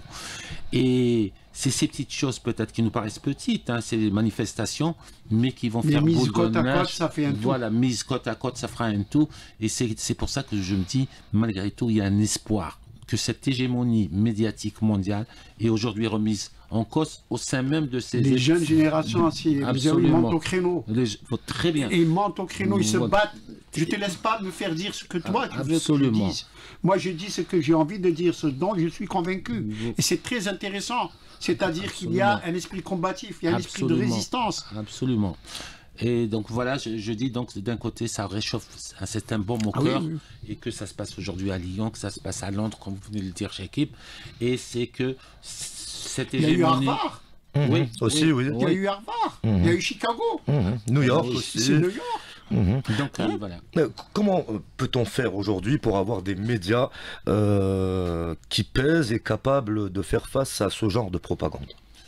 Speaker 2: Et c'est ces petites choses peut-être qui nous paraissent petites, hein, ces manifestations, mais qui vont
Speaker 3: mais
Speaker 2: faire
Speaker 3: mise côte à côte, ça fait un tout.
Speaker 2: Voilà, mise côte à côte, ça fera un tout. Et c'est pour ça que je me dis, malgré tout, il y a un espoir que cette hégémonie médiatique mondiale est aujourd'hui remise en cause au sein même de ces...
Speaker 3: Les jeunes générations aussi, ils montent au créneau.
Speaker 2: Les... Très bien.
Speaker 3: Et ils montent au créneau, ils se battent. Je ne te laisse pas me faire dire ce que toi, tu veux que je dise. Moi, je dis ce que j'ai envie de dire, ce dont je suis convaincu. Et c'est très intéressant. C'est-à-dire qu'il y a un esprit combatif, il y a un Absolument. esprit de résistance.
Speaker 2: Absolument. Et donc voilà, je, je dis donc d'un côté ça réchauffe un certain baume au ah cœur oui, oui. et que ça se passe aujourd'hui à Lyon, que ça se passe à Londres, comme vous venez de le dire chez Équipe, et c'est que cette hégémonie...
Speaker 3: Il y a eu Harvard.
Speaker 1: Mmh, oui, aussi, oui.
Speaker 3: Il y a eu Harvard, mmh. il y a eu Chicago,
Speaker 1: mmh. New York aussi.
Speaker 3: C'est New York.
Speaker 1: Mmh.
Speaker 2: Donc, hein, voilà.
Speaker 1: Comment peut-on faire aujourd'hui pour avoir des médias euh, qui pèsent et capables de faire face à ce genre de propagande?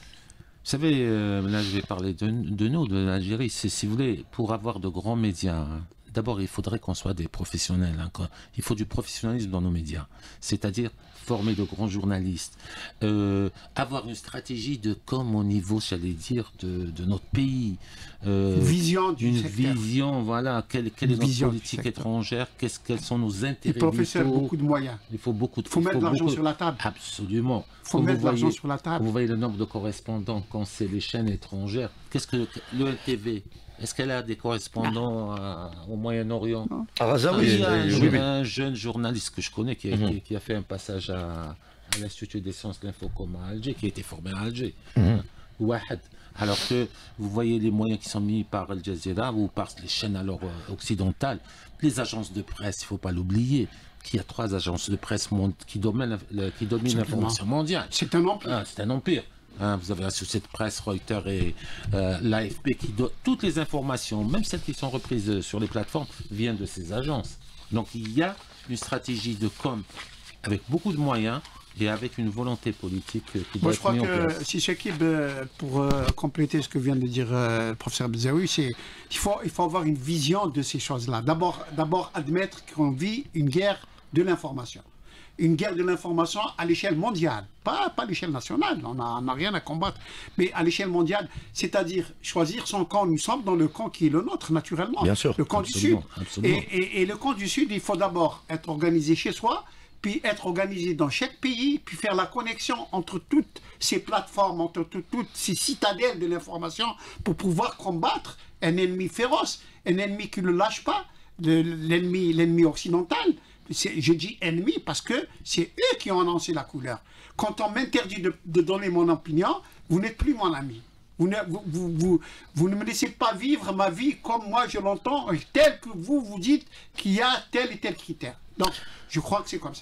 Speaker 2: Vous savez, euh, là je vais parler de, de nous, de l'Algérie. Si vous voulez, pour avoir de grands médias, hein, d'abord il faudrait qu'on soit des professionnels. Hein, il faut du professionnalisme dans nos médias. C'est-à-dire former de grands journalistes, euh, avoir une stratégie de com au niveau, j'allais dire, de, de notre pays.
Speaker 3: Euh, vision
Speaker 2: d'une vision, voilà, quelle, quelle est notre politique étrangère, qu'est-ce quels sont nos intérêts.
Speaker 3: Les professeurs, beaucoup de moyens.
Speaker 2: Il faut beaucoup de.
Speaker 3: Il faut mettre de l'argent
Speaker 2: beaucoup...
Speaker 3: sur la table.
Speaker 2: Absolument.
Speaker 3: Il faut mettre de l'argent sur la table.
Speaker 2: Vous voyez le nombre de correspondants quand c'est les chaînes étrangères. Qu'est-ce que le L T V? Est-ce qu'elle a des correspondants à, au Moyen-Orient?
Speaker 1: Ah, Raza,
Speaker 2: oui. Il y a
Speaker 1: oui,
Speaker 2: un,
Speaker 1: oui, oui.
Speaker 2: un jeune journaliste que je connais qui a, mm-hmm. qui, qui a fait un passage à, à l'Institut des sciences de l'Infocom à Alger, qui a été formé à Alger. Mm-hmm. Ouahad. Alors que vous voyez les moyens qui sont mis par Al Jazeera ou par les chaînes alors euh, occidentales, les agences de presse, il ne faut pas l'oublier, qu'il y a trois agences de presse qui dominent l'information mondiale.
Speaker 3: C'est un empire.
Speaker 2: Ah, c'est un empire. Hein, vous avez la société de presse, Reuters et euh, l'A F P qui donnent toutes les informations, même celles qui sont reprises sur les plateformes, viennent de ces agences. Donc il y a une stratégie de com avec beaucoup de moyens et avec une volonté politique qui doit
Speaker 3: Moi,
Speaker 2: être mise en place.
Speaker 3: Je crois que si Chekib, pour euh, compléter ce que vient de dire euh, le professeur Benzaoui, c'est il faut, il faut avoir une vision de ces choses-là. D'abord, d'abord admettre qu'on vit une guerre de l'information. Une guerre de l'information à l'échelle mondiale, pas, pas à l'échelle nationale, on n'a rien à combattre, mais à l'échelle mondiale, c'est-à-dire choisir son camp. Nous sommes dans le camp qui est le nôtre, naturellement.
Speaker 1: Bien sûr.
Speaker 3: Le camp
Speaker 2: absolument,
Speaker 3: du Sud.
Speaker 2: Absolument.
Speaker 3: Et, et, et le camp du Sud, il faut d'abord être organisé chez soi, puis être organisé dans chaque pays, puis faire la connexion entre toutes ces plateformes, entre tout, toutes ces citadelles de l'information, pour pouvoir combattre un ennemi féroce, un ennemi qui ne lâche pas, l'ennemi l'ennemi occidental. Je dis ennemi parce que c'est eux qui ont annoncé la couleur. Quand on m'interdit de, de donner mon opinion, vous n'êtes plus mon ami. Vous ne, vous, vous, vous, vous ne me laissez pas vivre ma vie comme moi je l'entends, tel que vous vous dites qu'il y a tel et tel critère. Donc, je crois que c'est comme ça.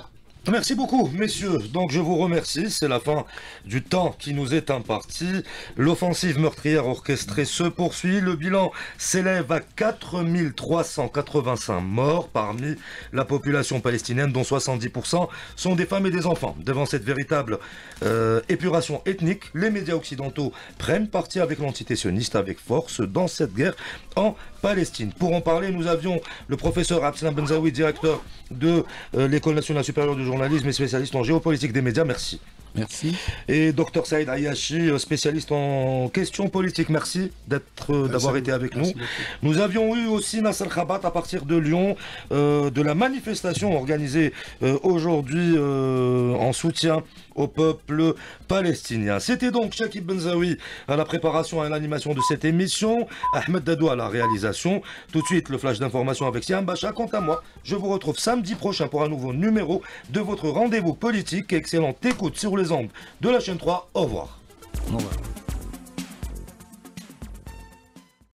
Speaker 1: Merci beaucoup, messieurs. Donc je vous remercie. C'est la fin du temps qui nous est imparti. L'offensive meurtrière orchestrée se poursuit. Le bilan s'élève à quatre mille trois cent quatre-vingt-cinq morts parmi la population palestinienne, dont soixante-dix pour cent sont des femmes et des enfants. Devant cette véritable euh, épuration ethnique, les médias occidentaux prennent parti avec l'entité sioniste avec force dans cette guerre en Palestine. Pour en parler, nous avions le professeur Abdeslam Benzaoui, directeur de euh, l'École nationale supérieure du journalisme et spécialiste en géopolitique des médias. Merci.
Speaker 2: Merci.
Speaker 1: Et docteur Saïd Ayachi, spécialiste en questions politiques. Merci d'être, d'avoir été avec nous. Nous avions eu aussi Nasser Khabat à partir de Lyon, euh, de la manifestation organisée euh, aujourd'hui euh, en soutien au peuple palestinien. C'était donc Chakib Benzaoui à la préparation et à l'animation de cette émission, Ahmed Dadou à la réalisation. Tout de suite, le flash d'information avec Siam Bacha. Quant à moi, je vous retrouve samedi prochain pour un nouveau numéro de votre rendez-vous politique. Excellente écoute sur les ondes de la chaîne trois. Au revoir.
Speaker 2: Au revoir.